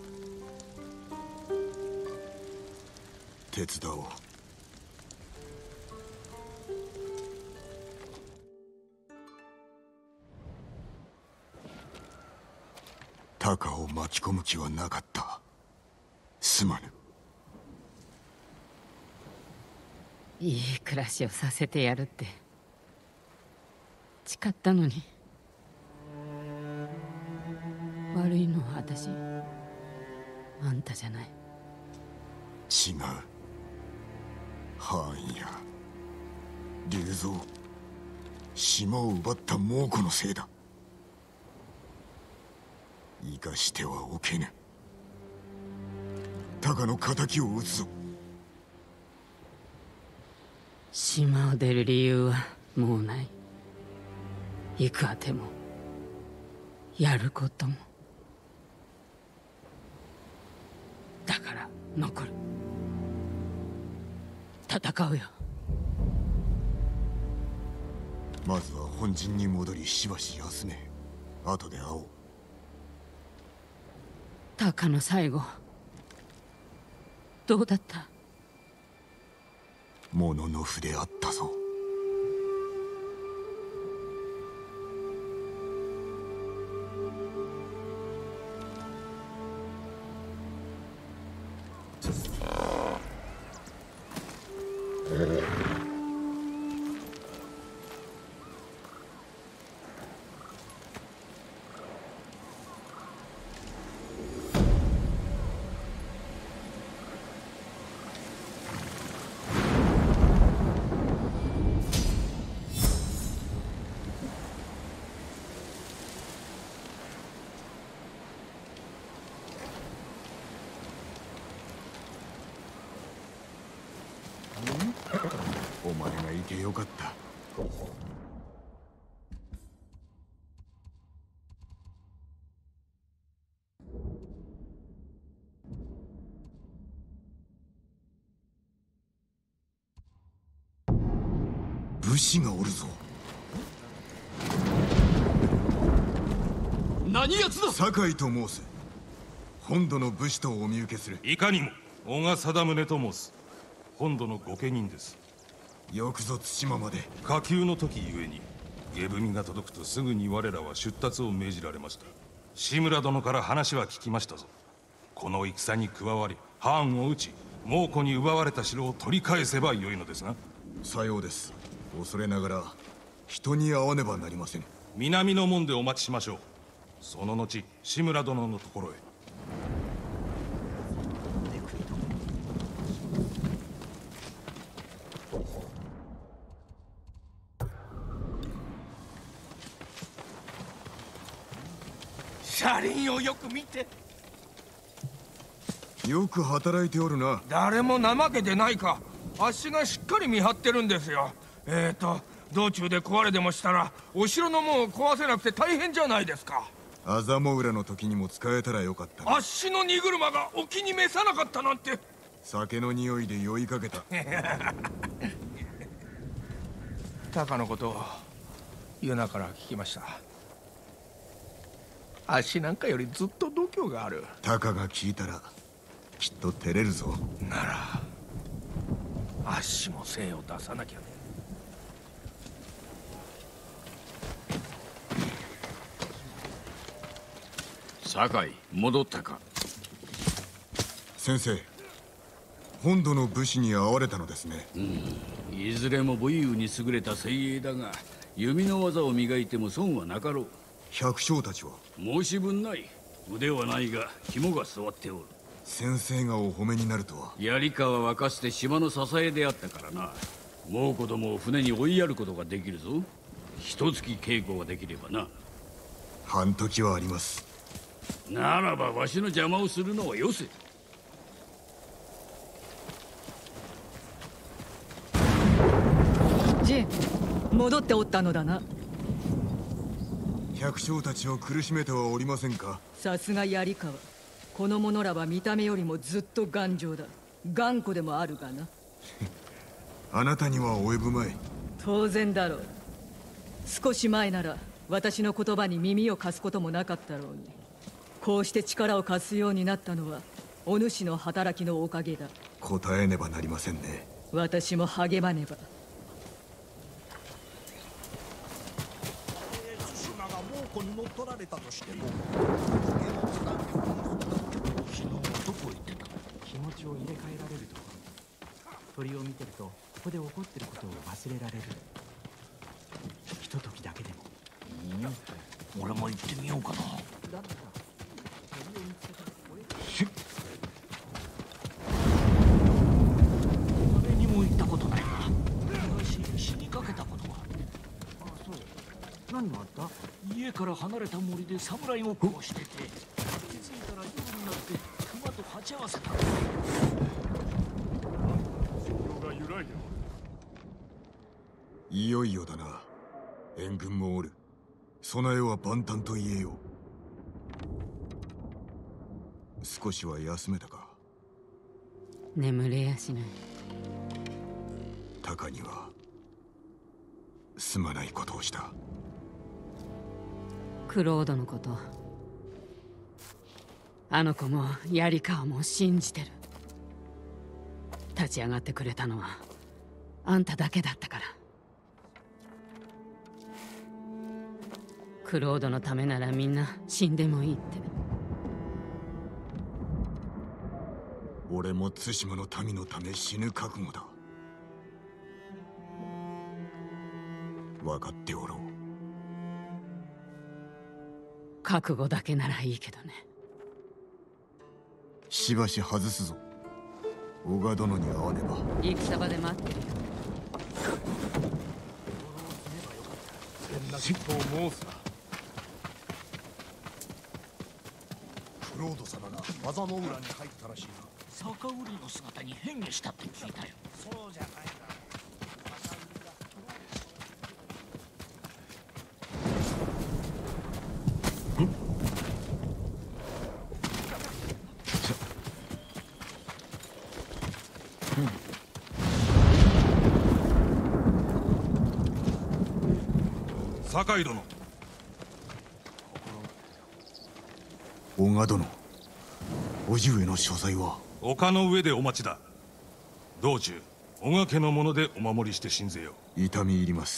手伝おう。鷹を巻き込む気はなかった。すまぬ。 いい暮らしをさせてやるって誓ったのに。悪いのは私、あんたじゃない。 違う。ハーンや龍蔵、島を奪った猛虎のせいだ。生かしてはおけぬ。鷹の敵を討つぞ。 島を出る理由はもうない。行くあてもやることも。だから残る。戦うよ。 まずは本陣に戻りしばし休め。後で会おう。 鷹の最後どうだった？ ものの筆あったぞ。 てよかった。武士がおるぞ。 何やつだ。 酒井と申す。本土の武士とお見受けする。 いかにも小賀貞宗と申す。本土の御家人です。 よくぞ対馬まで。 下級の時ゆえに下文が届くとすぐに我らは出立を命じられました。志村殿から話は聞きましたぞ。この戦に加わり藩を討ち猛虎に奪われた城を取り返せばよいのですが。 さようです。恐れながら人に会わねばなりません。 南の門でお待ちしましょう。その後志村殿のところへ。 車輪をよく見て。 よく働いておるな。 誰も怠けてないか。あっしがしっかり見張ってるんですよ。えーと道中で壊れでもしたらお城の門を壊せなくて大変じゃないですか。 あざも浦の時にも使えたらよかった。 あっしの荷車がお気に召さなかったなんて。 酒の匂いで酔いかけた。 タカのことをユナから聞きました。あっしなんかよりずっと度胸がある。 タカが聞いたらきっと照れるぞ。 ならあっしも精を出さなきゃね。 酒井、戻ったか。 先生、本土の武士に会われたのですね。 うん、いずれも武勇に優れた精鋭だが、弓の技を磨いても損はなかろう。 百姓たちは申し分ない。腕はないが肝が据わっておる。 先生がお褒めになるとは。 槍川はかつて島の支えであったからな。猛虎どもを船に追いやることができるぞ。一月稽古ができればな。 半時はあります。 ならばわしの邪魔をするのはよせ。 ジン、戻っておったのだな。 百姓たちを苦しめてはおりませんか。 さすが槍川。この者らは見た目よりもずっと頑丈だ。頑固でもあるがな。 あなたには及ぶまい。 当然だろう。少し前なら私の言葉に耳を貸すこともなかったろうに。こうして力を貸すようになったのはお主の働きのおかげだ。 答えねばなりませんね。 私も励まねば。 対馬が猛虎に乗っ取られたとしても、昨日どこ行ってた。 気持ちを入れ替えられると鳥を見てるとここで起こってることを忘れられる。ひとときだけでも。 うん、俺も行ってみようかな。 だったら誰にも行ったことないが、昔死にかけたことがある。 あ、そう。何があった？ 家から離れた森で侍ごっこをしてて、気づいたら夜になって熊と鉢合わせた。 いよいよだな。援軍もおる。備えは万端と言えよう。少しは休めたか。 眠れやしない。 タカにはすまないことをした。 クロードのこと、あの子も槍川も信じてる。立ち上がってくれたのはあんただけだったから。クロードのためならみんな死んでもいいって。 俺も対馬の民のため死ぬ覚悟だ。分かっておろう。 覚悟だけならいいけどね。 しばし外すぞ。小賀殿に会わねば。 戦場で待ってるよ。 変なことを申すな。 クロード様が技の裏に入ったらしいな。逆売りの姿に変化したって聞いたよ。そうじゃないか。 酒井殿。 小賀殿、叔父上の所在は？ 丘の上でお待ちだ。道中小賀家の者でお守りして信ぜよう。痛み入ります。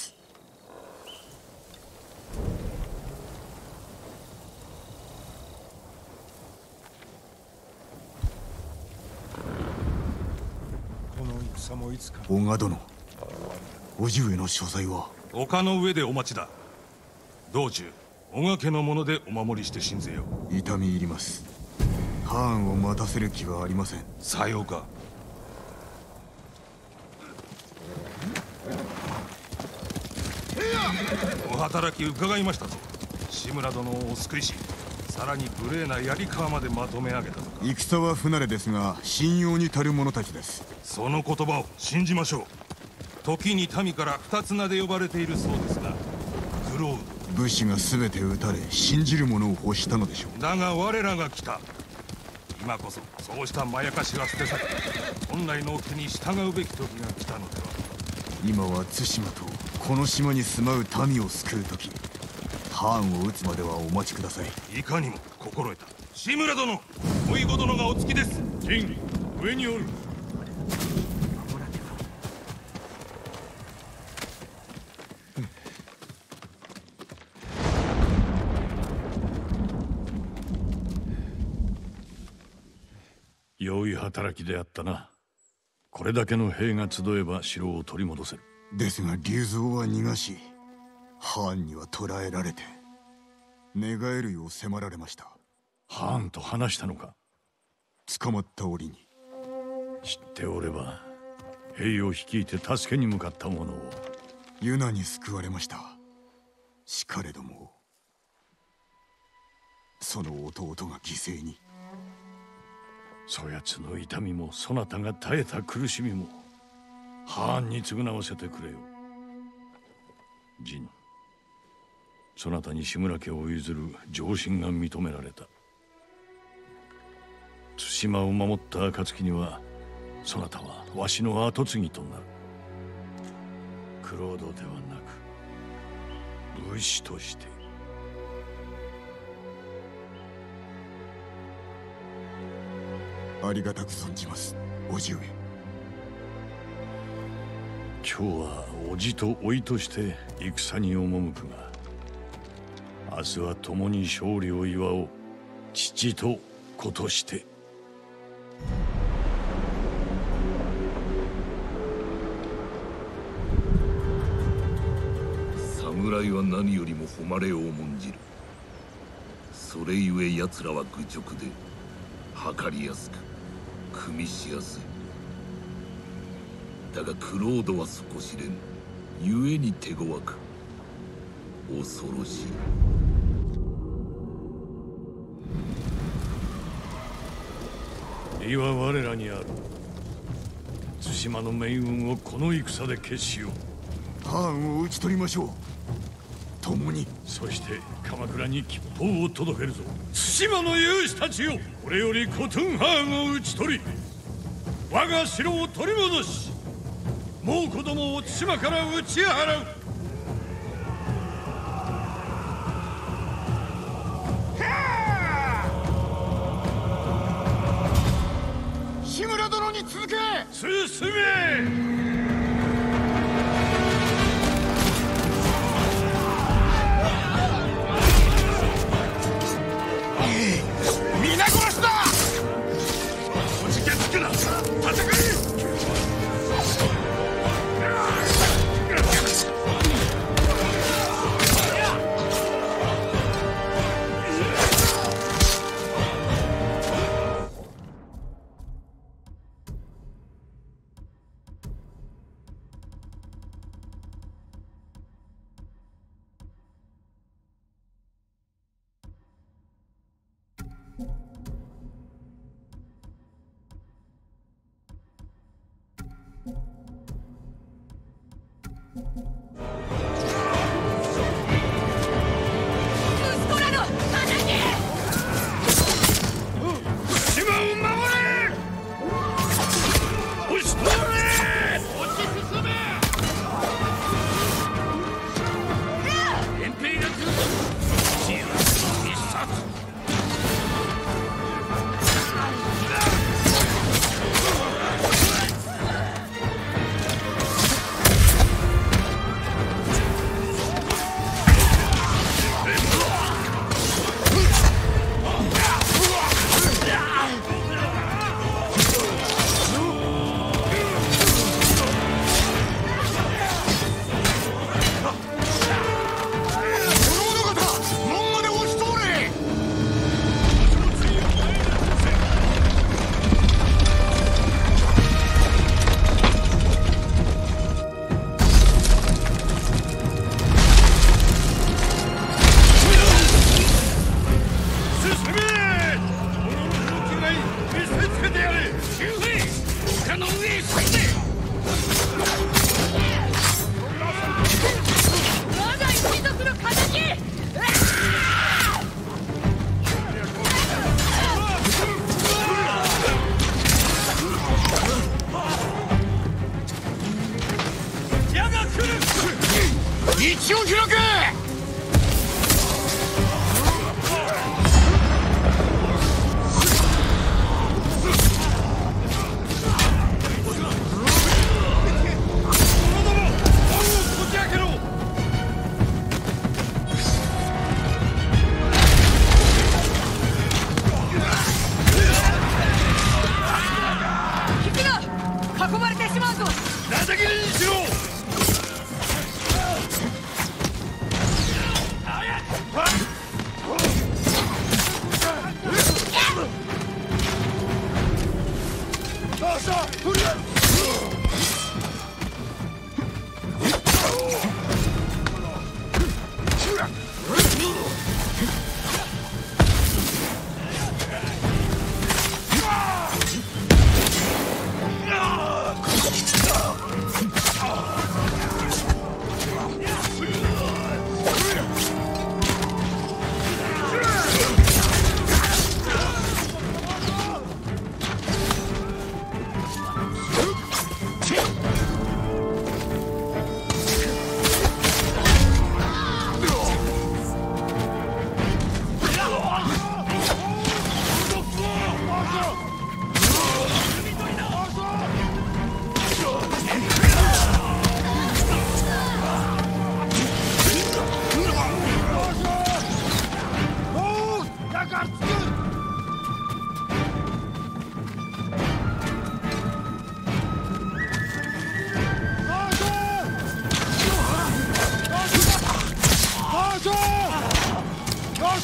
この戦もいつか。 小賀殿、叔父上の所在は？ 丘の上でお待ちだ。道中小賀家の者でお守りして信ぜよう。痛み入ります。ハーンを待たせる気はありません。 さようか。お働き伺いましたぞ。志村殿をお救いし、さらに無礼な槍川までまとめ上げたとか。 戦は不慣れですが信用に足る者たちです。 その言葉を信じましょう。時に民から二つ名で呼ばれているそうですが、クロード。 武士が全て討たれ信じる者を欲したのでしょう。 だが我らが来た。今こそそうしたまやかしは捨て去り、本来の掟に従うべき時が来たのでは。 今は対馬とこの島に住まう民を救う時。ハーンを撃つまではお待ちください。 いかにも心得た。志村殿、おいご殿がお着きです。 陣上におる。 良い働きであったな。これだけの兵が集えば城を取り戻せる。 ですが竜蔵は逃がし、ハーンには捕らえられて寝返るよう迫られました。 ハーンと話したのか？ 捕まった折に。 知っておれば兵を率いて助けに向かった者を。 ユナに救われました。しかれどもその弟が犠牲に。 そやつの痛みもそなたが耐えた苦しみもハーンに償わせてくれよ。陣、そなたに志村家を譲る上申が認められた。対馬を守った暁にはそなたはわしの跡継ぎとなる。クロードではなく武士として。 ありがたく存じます、叔父上。 今日は叔父と甥として戦に赴くが、明日は共に勝利を祝おう。父と子として。 侍は何よりも誉れを重んじる。それゆえ奴らは愚直で測りやすく組みしやすい。だがクロードは底知れぬ。ゆえに手強く恐ろしい。利は我らにある。対馬の命運をこの戦で決しよう。 ハーンを討ち取りましょう。共に。 そして鎌倉に吉報を届けるぞ。対馬の勇士たちよ、これよりコトゥンハーンを討ち取り、我が城を取り戻し、猛虎どもを対馬から打ち払う。 志村殿に続け。 進め。 皆殺しだ。 おじけつくな。戦い。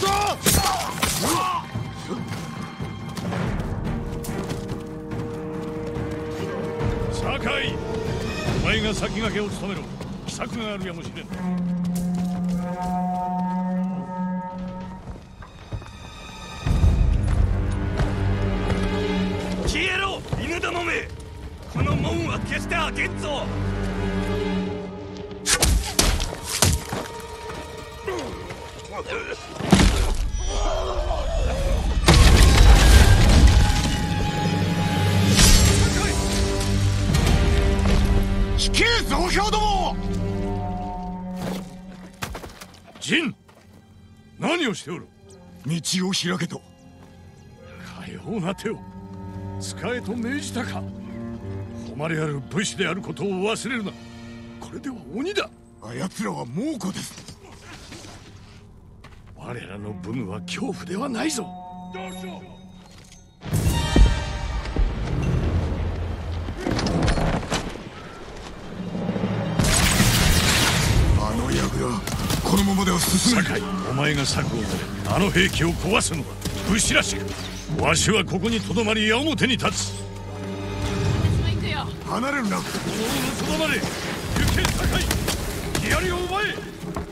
酒井、お前が先駆けを務めろ。奇策があるやもしれん。 消えろ、犬どもめ。この門は決して開けんぞ。 引け増票ども。 陣、何をしておる。 道を開けと。 かような手を使えと命じたか。誉れある武士であることを忘れるな。これでは鬼だ。 あやつらは猛虎です。 我らの武具は恐怖ではないぞ。 あの櫓、このままでは進め。 酒井、お前が策を取れ。あの兵器を壊すのは武士らしく。わしはここにとどまり矢面に立つ。 離れるな。 このそばまで行け。酒井、槍を奪え。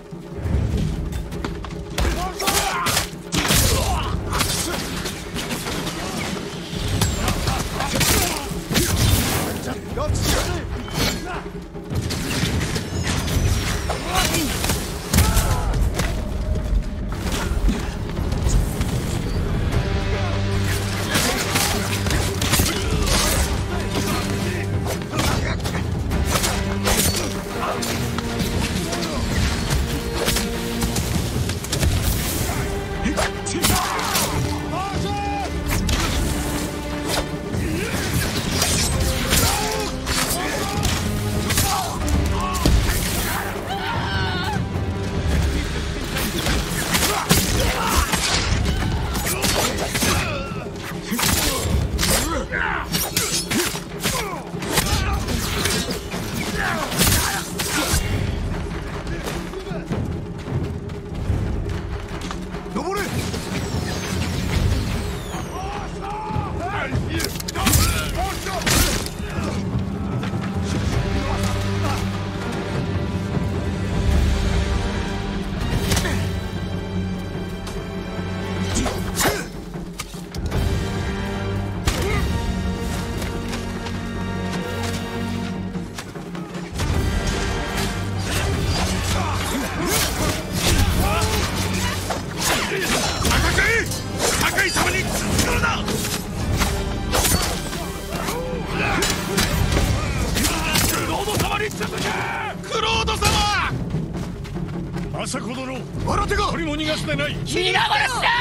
君が殺しだ。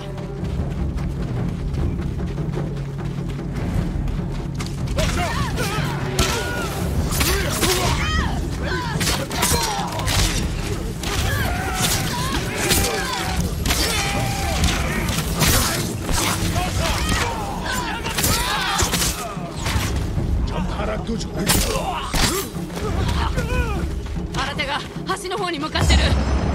新手が橋の方に向かってる。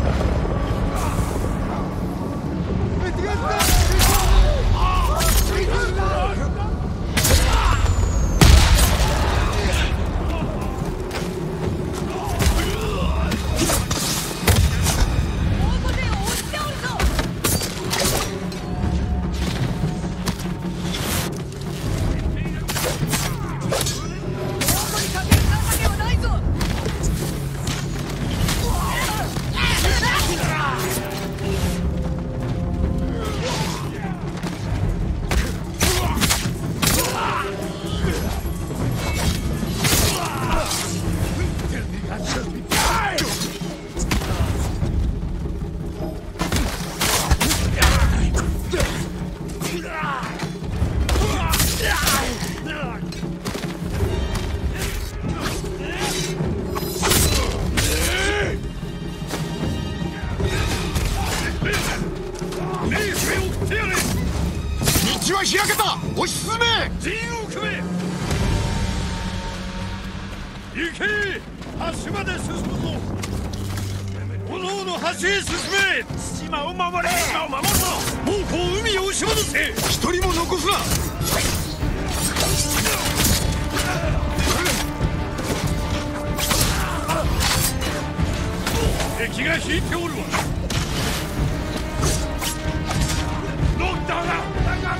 道は開けた。押し進め。 陣を組め。行け。橋まで進むぞ。 炎の橋へ進め。 対馬を守れ。 対馬を守るぞ。猛虎を海へ押し戻せ。 一人も残すな。 敵が引いておるわ。ノッターだ。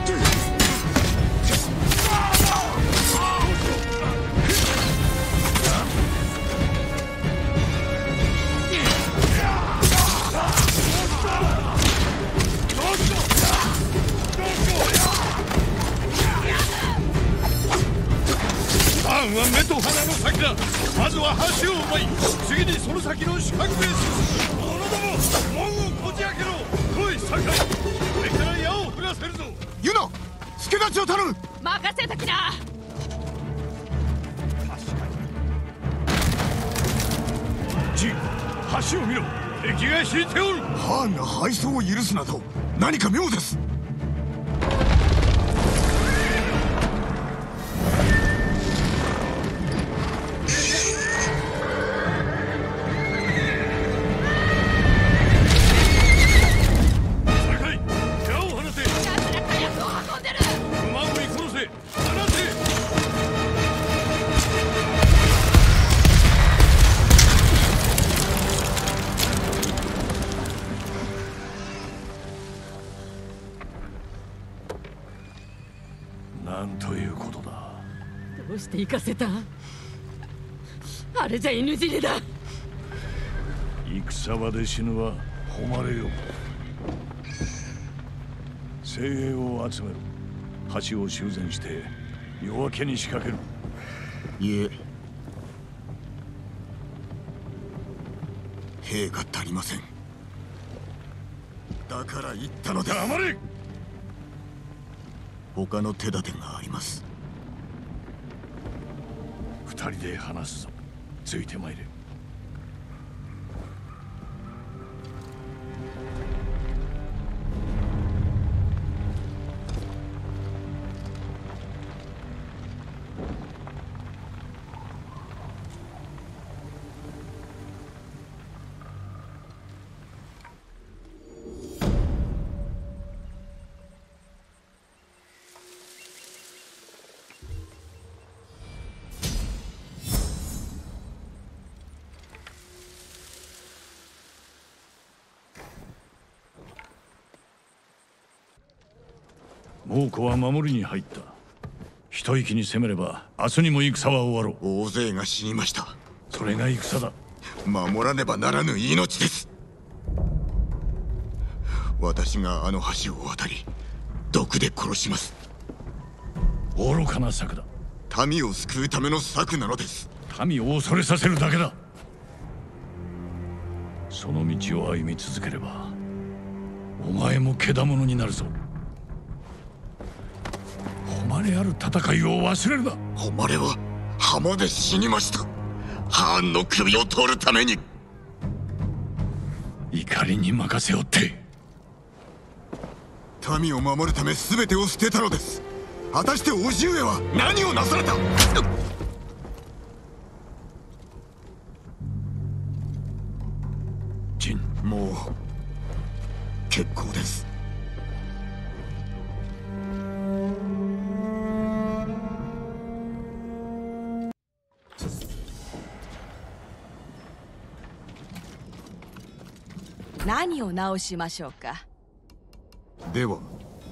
ハーンは目と鼻の先だ。まずは橋を奪い、次にその先の四角へ進む。者ども、門をこじ開けろ。来い酒井、これから矢を降らせるぞ。 ユナ、助太刀を頼む。 任せときな。 ジン、橋を見ろ。敵が引いておる。 ハーンが敗走を許すなど何か妙です。 なんということだ。 どうして行かせた？あれじゃ犬死にだ。 戦場で死ぬは誉れよ。精鋭を集めろ。橋を修繕して夜明けに仕掛ける。 いえ、兵が足りません。だから言ったのです。 黙れ。 他の手立てがあります。 二人で話すぞ。ついてまいれ。猛虎は守りに入った。一息に攻めれば明日にも戦は終わろう。大勢が死にました。 それが戦だ。 守らねばならぬ命です。私があの橋を渡り毒で殺します。 愚かな策だ。 民を救うための策なのです。 民を恐れさせるだけだ。その道を歩み続ければお前もけだものになるぞ。誉れある戦いを忘れるな。 誉れは浜で死にました。ハーンの首を取るために。 怒りに任せおって。 民を守るため全てを捨てたのです。果たして叔父上は何をなされた？ ジン、 もう結構です。 何を直しましょうか。 では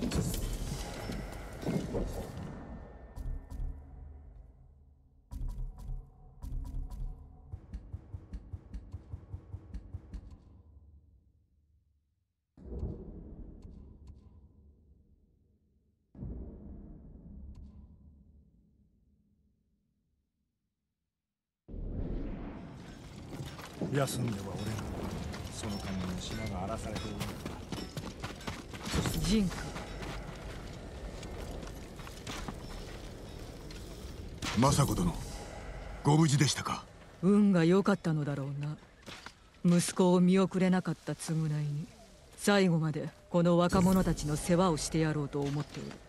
休んではおれん。その間に島が荒らされておるのか。 ジンか。 政子殿、ご無事でしたか。 運が良かったのだろうな。息子を見送れなかった償いに最後までこの若者たちの世話をしてやろうと思っておる。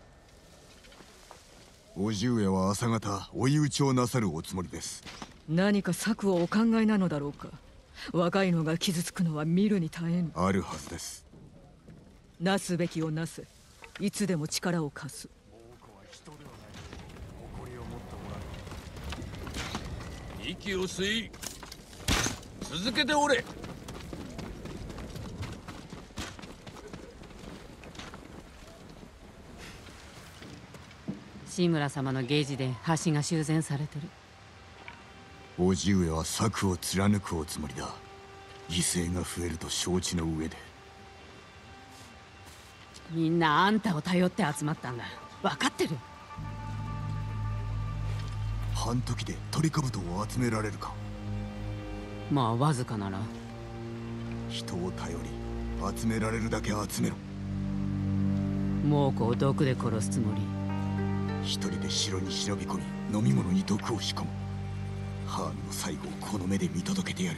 叔父上は朝方追い打ちをなさるおつもりです。 何か策をお考えなのだろうか。 若いのが傷つくのは見るに耐えぬ。 あるはずです。 なすべきをなせ。いつでも力を貸す。 息を吸い続けておれ。 志村様のゲージで橋が修繕されてる。 叔父上は策を貫くおつもりだ。犠牲が増えると承知の上で。 みんなあんたを頼って集まったんだ。分かってる？ 半時でトリカブトを集められるか。 まあわずかなら。 人を頼り集められるだけ集めろ。 猛虎を毒で殺すつもり？ 一人で城に忍び込み飲み物に毒を仕込む。ハーンの最後をこの目で見届けてやる。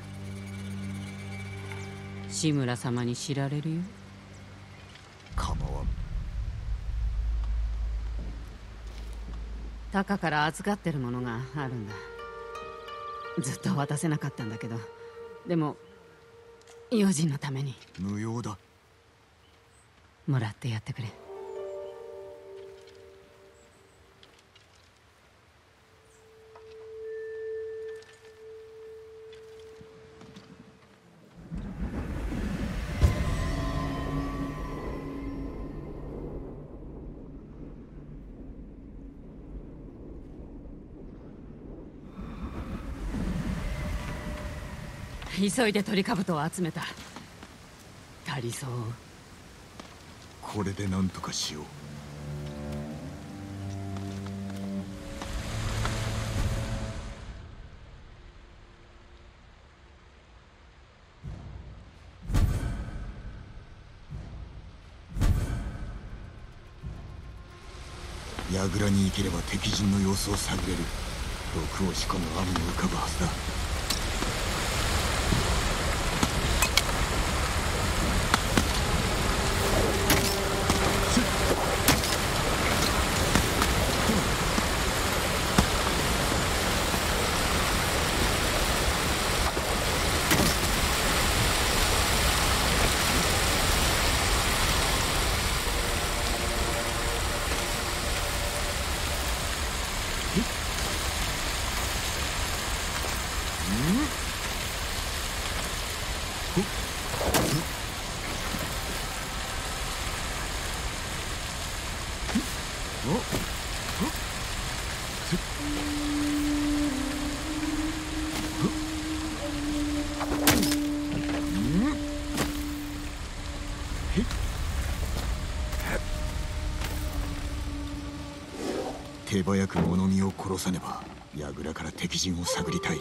志村様に知られるよ。 構わん。 タカから預かってるものがあるんだ。ずっと渡せなかったんだけど、でも用心のために。 無用だ。 もらってやってくれ。急いでトリカブトを集めた。足りそう。 これで何とかしよう。櫓に行ければ敵陣の様子を探れる。毒を仕込む案も浮かぶはずだ。手早く物見を殺さねば櫓から敵陣を探りたい。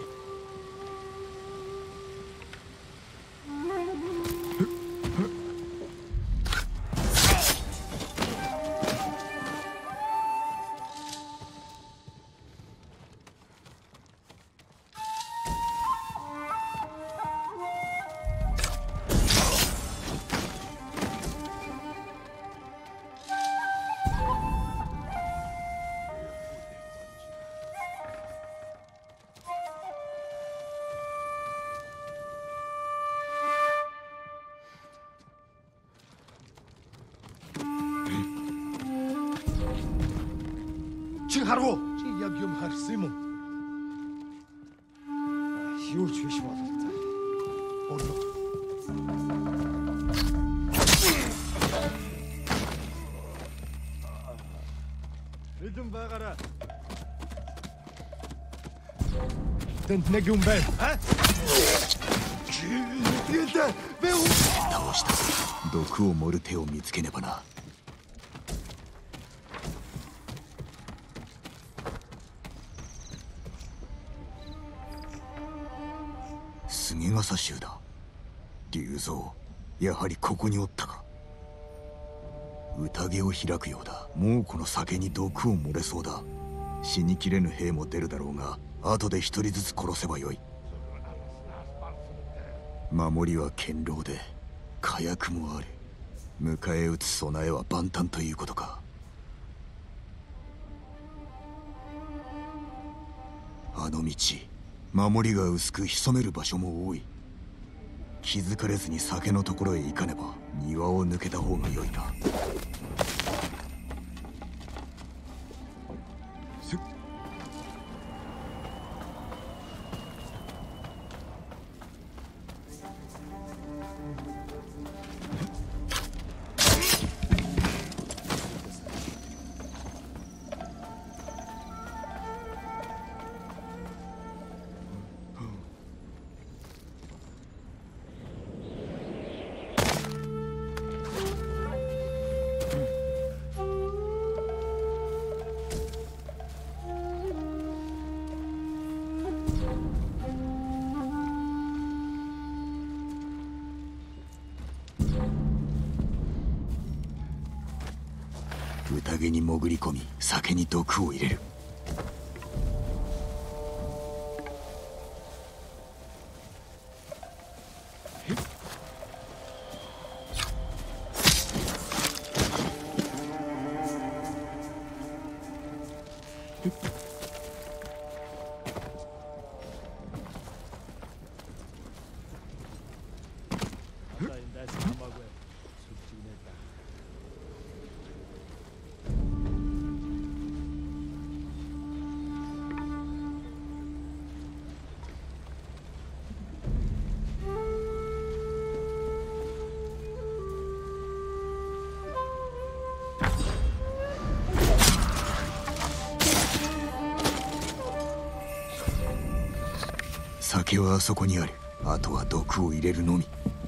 Чихаргу чи яг юм харсан юм уу? Юу ч биш болов. Борлоо. Эдэн байгаараа. Тэнд нэг юм байна. А? Гэлээ. Бэ уу? 倒した。毒を盛る手を見つけねばな。菅笠衆だ。龍蔵、やはりここにおったか。宴を開くようだ。猛虎の酒に毒を漏れそうだ。死にきれぬ兵も出るだろうが、後で一人ずつ殺せばよい。守りは堅牢で火薬もある。迎え撃つ備えは万端ということか。あの道、守りが薄く潜める場所も多い。 気づかれずに酒のところへ行かねば庭を抜けた方が良いな。宴に潜り込み酒に毒を入れる。酒はあそこにある。あとは毒を入れるのみ。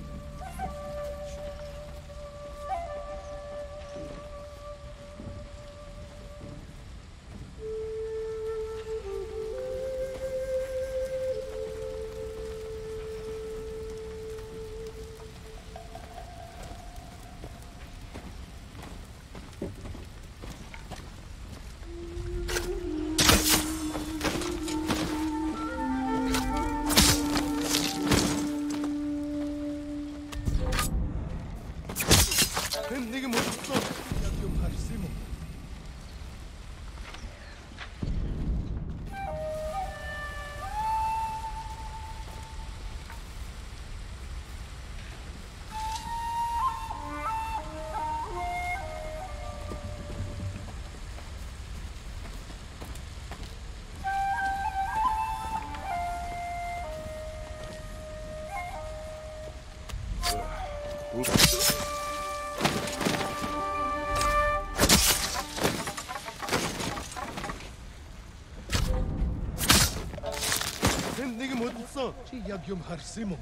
내게 못 있어. 약 좀 하르세모.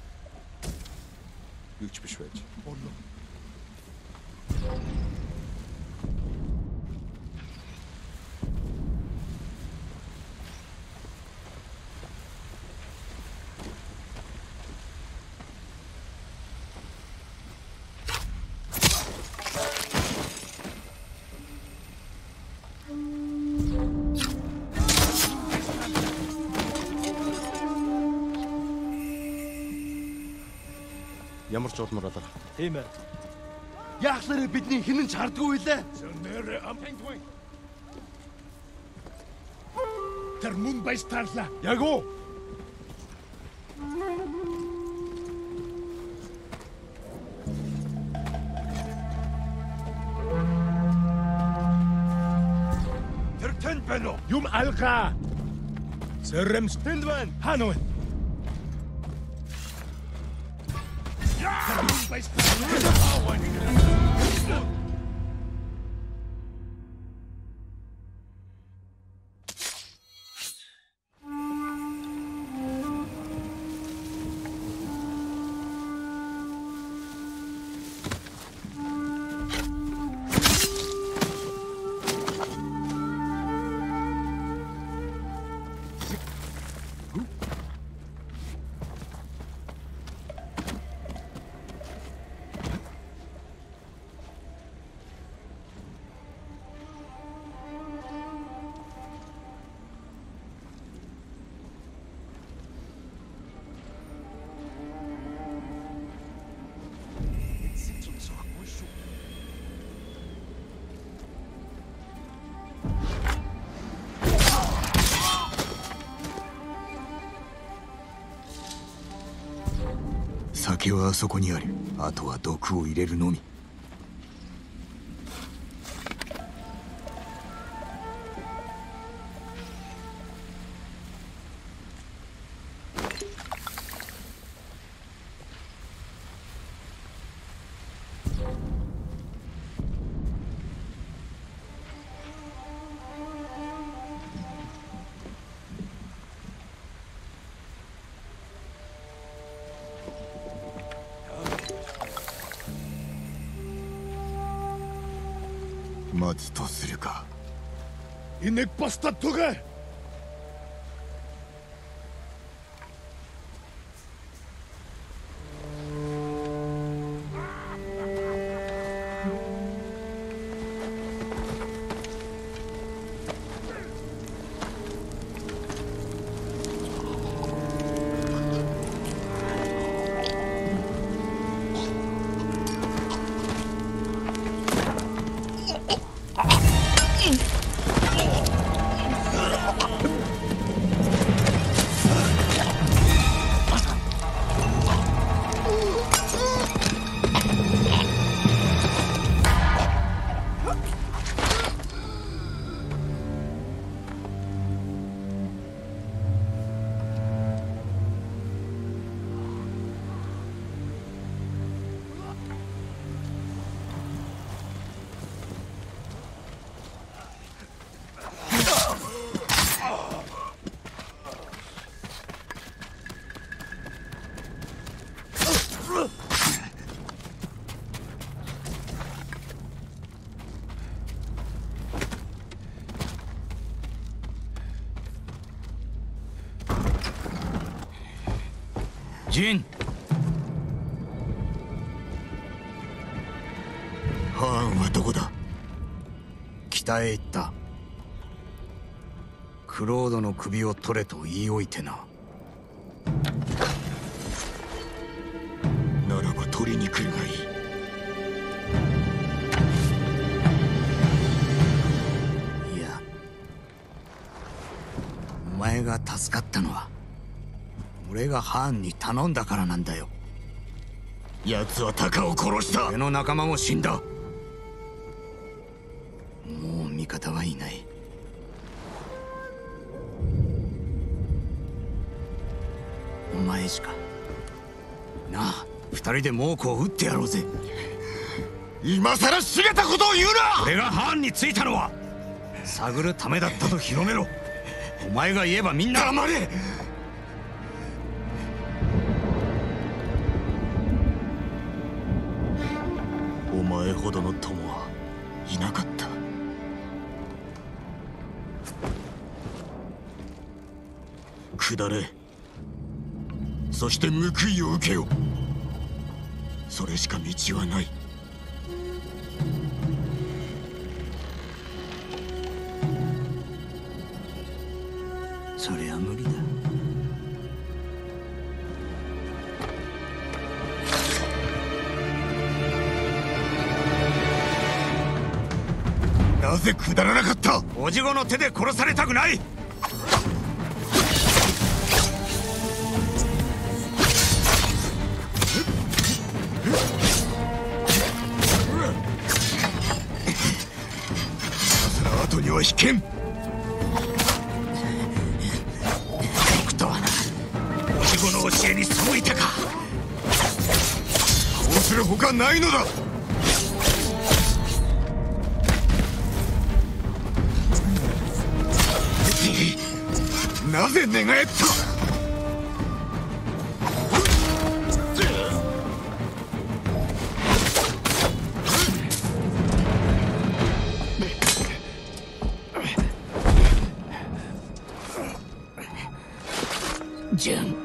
Güç beşvec. Ollo. Ямар ч удмаар болоо. Тийм ээ. Яахлаараа бидний хинэн ч хардггүй лээ. Тэр мөн байстаалаа. Яг уу. Тэр тэнд байна уу? Юм алгаа. Зэрэмс тэнд байна. Хаана вэ? 酒はあそこにある。あとは毒を入れるのみ。待つとするか。 イネパスタットがジン。 ハーンはどこだ？ 北へ行った。クロードの首を取れと言い置いてな。 ならば取りに来るがいい。 いや、お前が助かったのは俺がハーンに頼んだからなんだよ。 奴はタカを殺した。 俺の仲間も死んだ。もう味方はいない。お前しか。なあ、二人で猛虎を撃ってやろうぜ。 今さらしげたことを言うな。 俺がハーンについたのは探るためだったと広めろ。お前が言えばみんな。 黙れ。お前ほどの友はいなかった。下れ。そして報いを受けよ。それしか道はない。 そりゃ無理だ。 なぜ下らなかった？ おじごの手で殺されたくない。 その後には引けん。 僕とはな、おじごの教えに背いたか。 こうするほかないのだ。なぜ寝返った？ ジュン、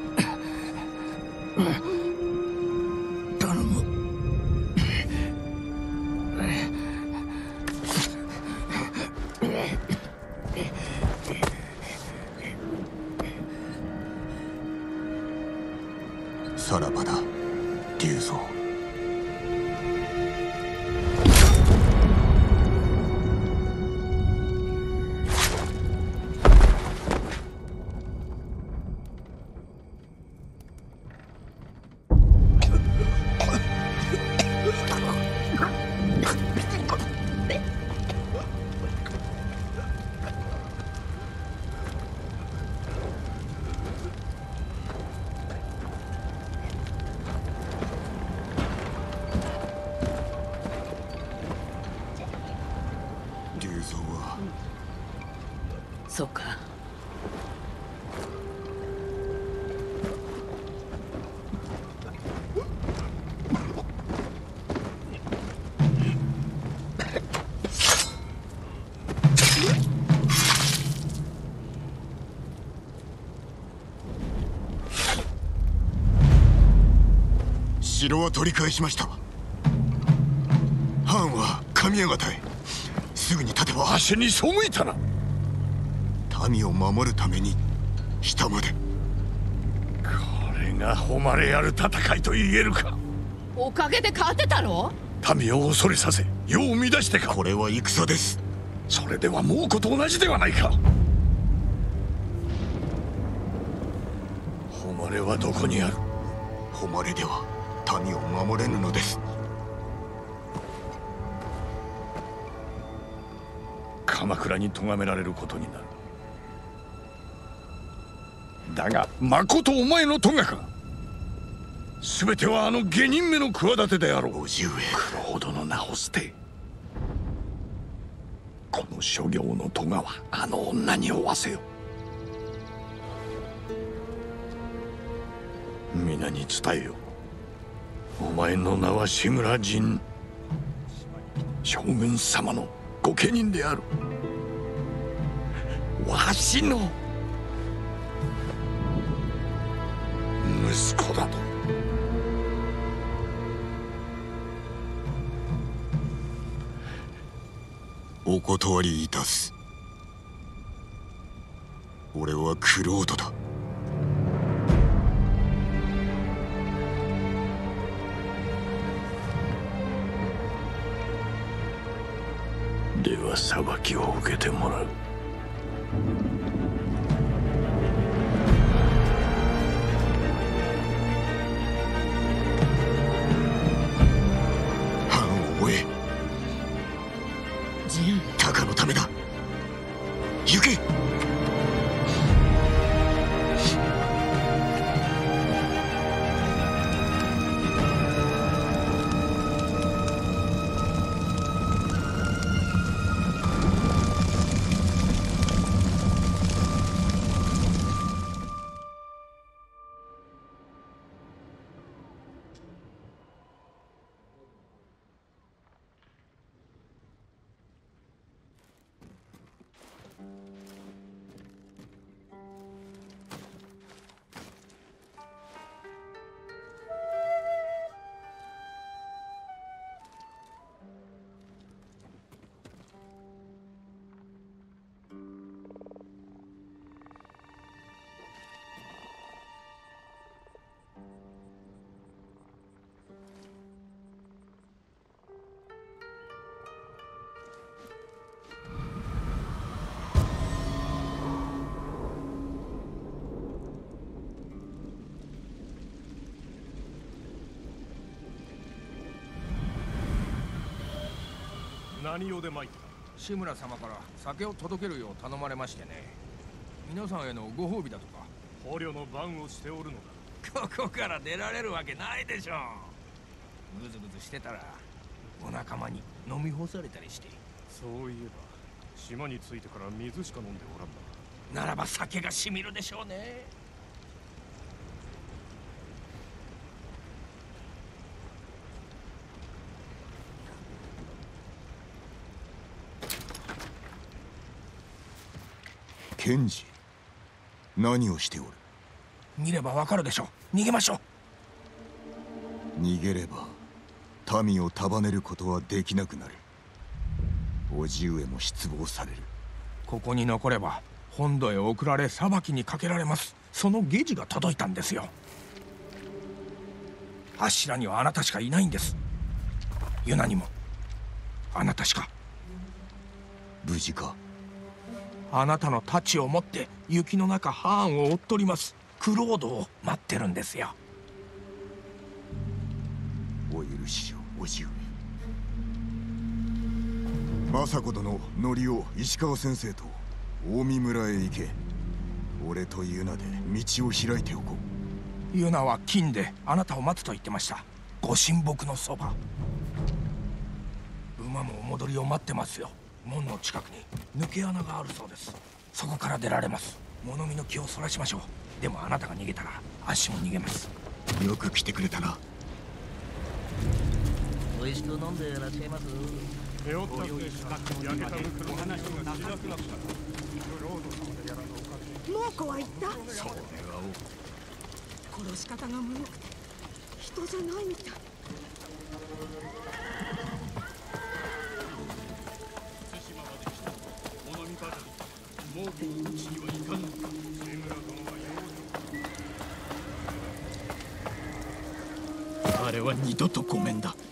頼む。 さらばだ、竜蔵。 そうか。 城は取り返しました。ハーンは神谷方へ。すぐに立てば。 足に背いたな。 民を守るために下まで。 これが誉れある戦いと言えるか。 おかげで勝てたろ。 民を恐れさせ世を乱してか。 これは戦です。 それでは猛虎と同じではないか。誉れはどこにある。 誉れでは民を守れぬのです。 鎌倉に咎められることになる。だがまことお前の咎か。全てはあの下人めの企てであろう。 叔父上、 九郎殿の名を捨て、この諸行の咎はあの女に負わせよ。皆に伝えよ。お前の名は志村陣、将軍様の御家人である。わしの息子だと。 お断りいたす。俺はクロードだ。 では裁きを受けてもらう。 藩を追え。 陣、 タカのためだ。行け。 何用で参った。志村様から酒を届けるよう頼まれましてね。皆さんへのご褒美だとか。 捕虜の番をしておるのだ。ここから出られるわけないでしょう。ぐずぐずしてたらお仲間に飲み干されたりして。 そういえば島に着いてから水しか飲んでおらんな。ならば酒がしみるでしょうね。 賢治、何をしておる。 見ればわかるでしょう。逃げましょう。逃げれば民を束ねることはできなくなる。叔父上も失望される。 ここに残れば本土へ送られ裁きにかけられます。その下知が届いたんですよ。柱にはあなたしかいないんです。ユナにもあなたしか。 無事か。 あなたの太刀を持って雪の中ハーンを追っとります。クロードを待ってるんですよ。 お許しを、叔父上。政子殿、則夫、石川先生と近江村へ行け。俺とユナで道を開いておこう。ユナは金であなたを待つと言ってました。ご神木のそば。馬もお戻りを待ってますよ。門の近くに抜け穴があるそうです。 そこから出られます。物見の気をそらしましょう。でもあなたが逃げたらあっしも逃げます。 よく来てくれたな。 美味しく飲んでいらっしゃいます。 手をたって焼けた袋にお話がしなくなった。 猛虎は言った。 それは殺し方がむごくて人じゃないみたい。 猛虎を討ちにはいかぬ。 あれは二度とごめんだ。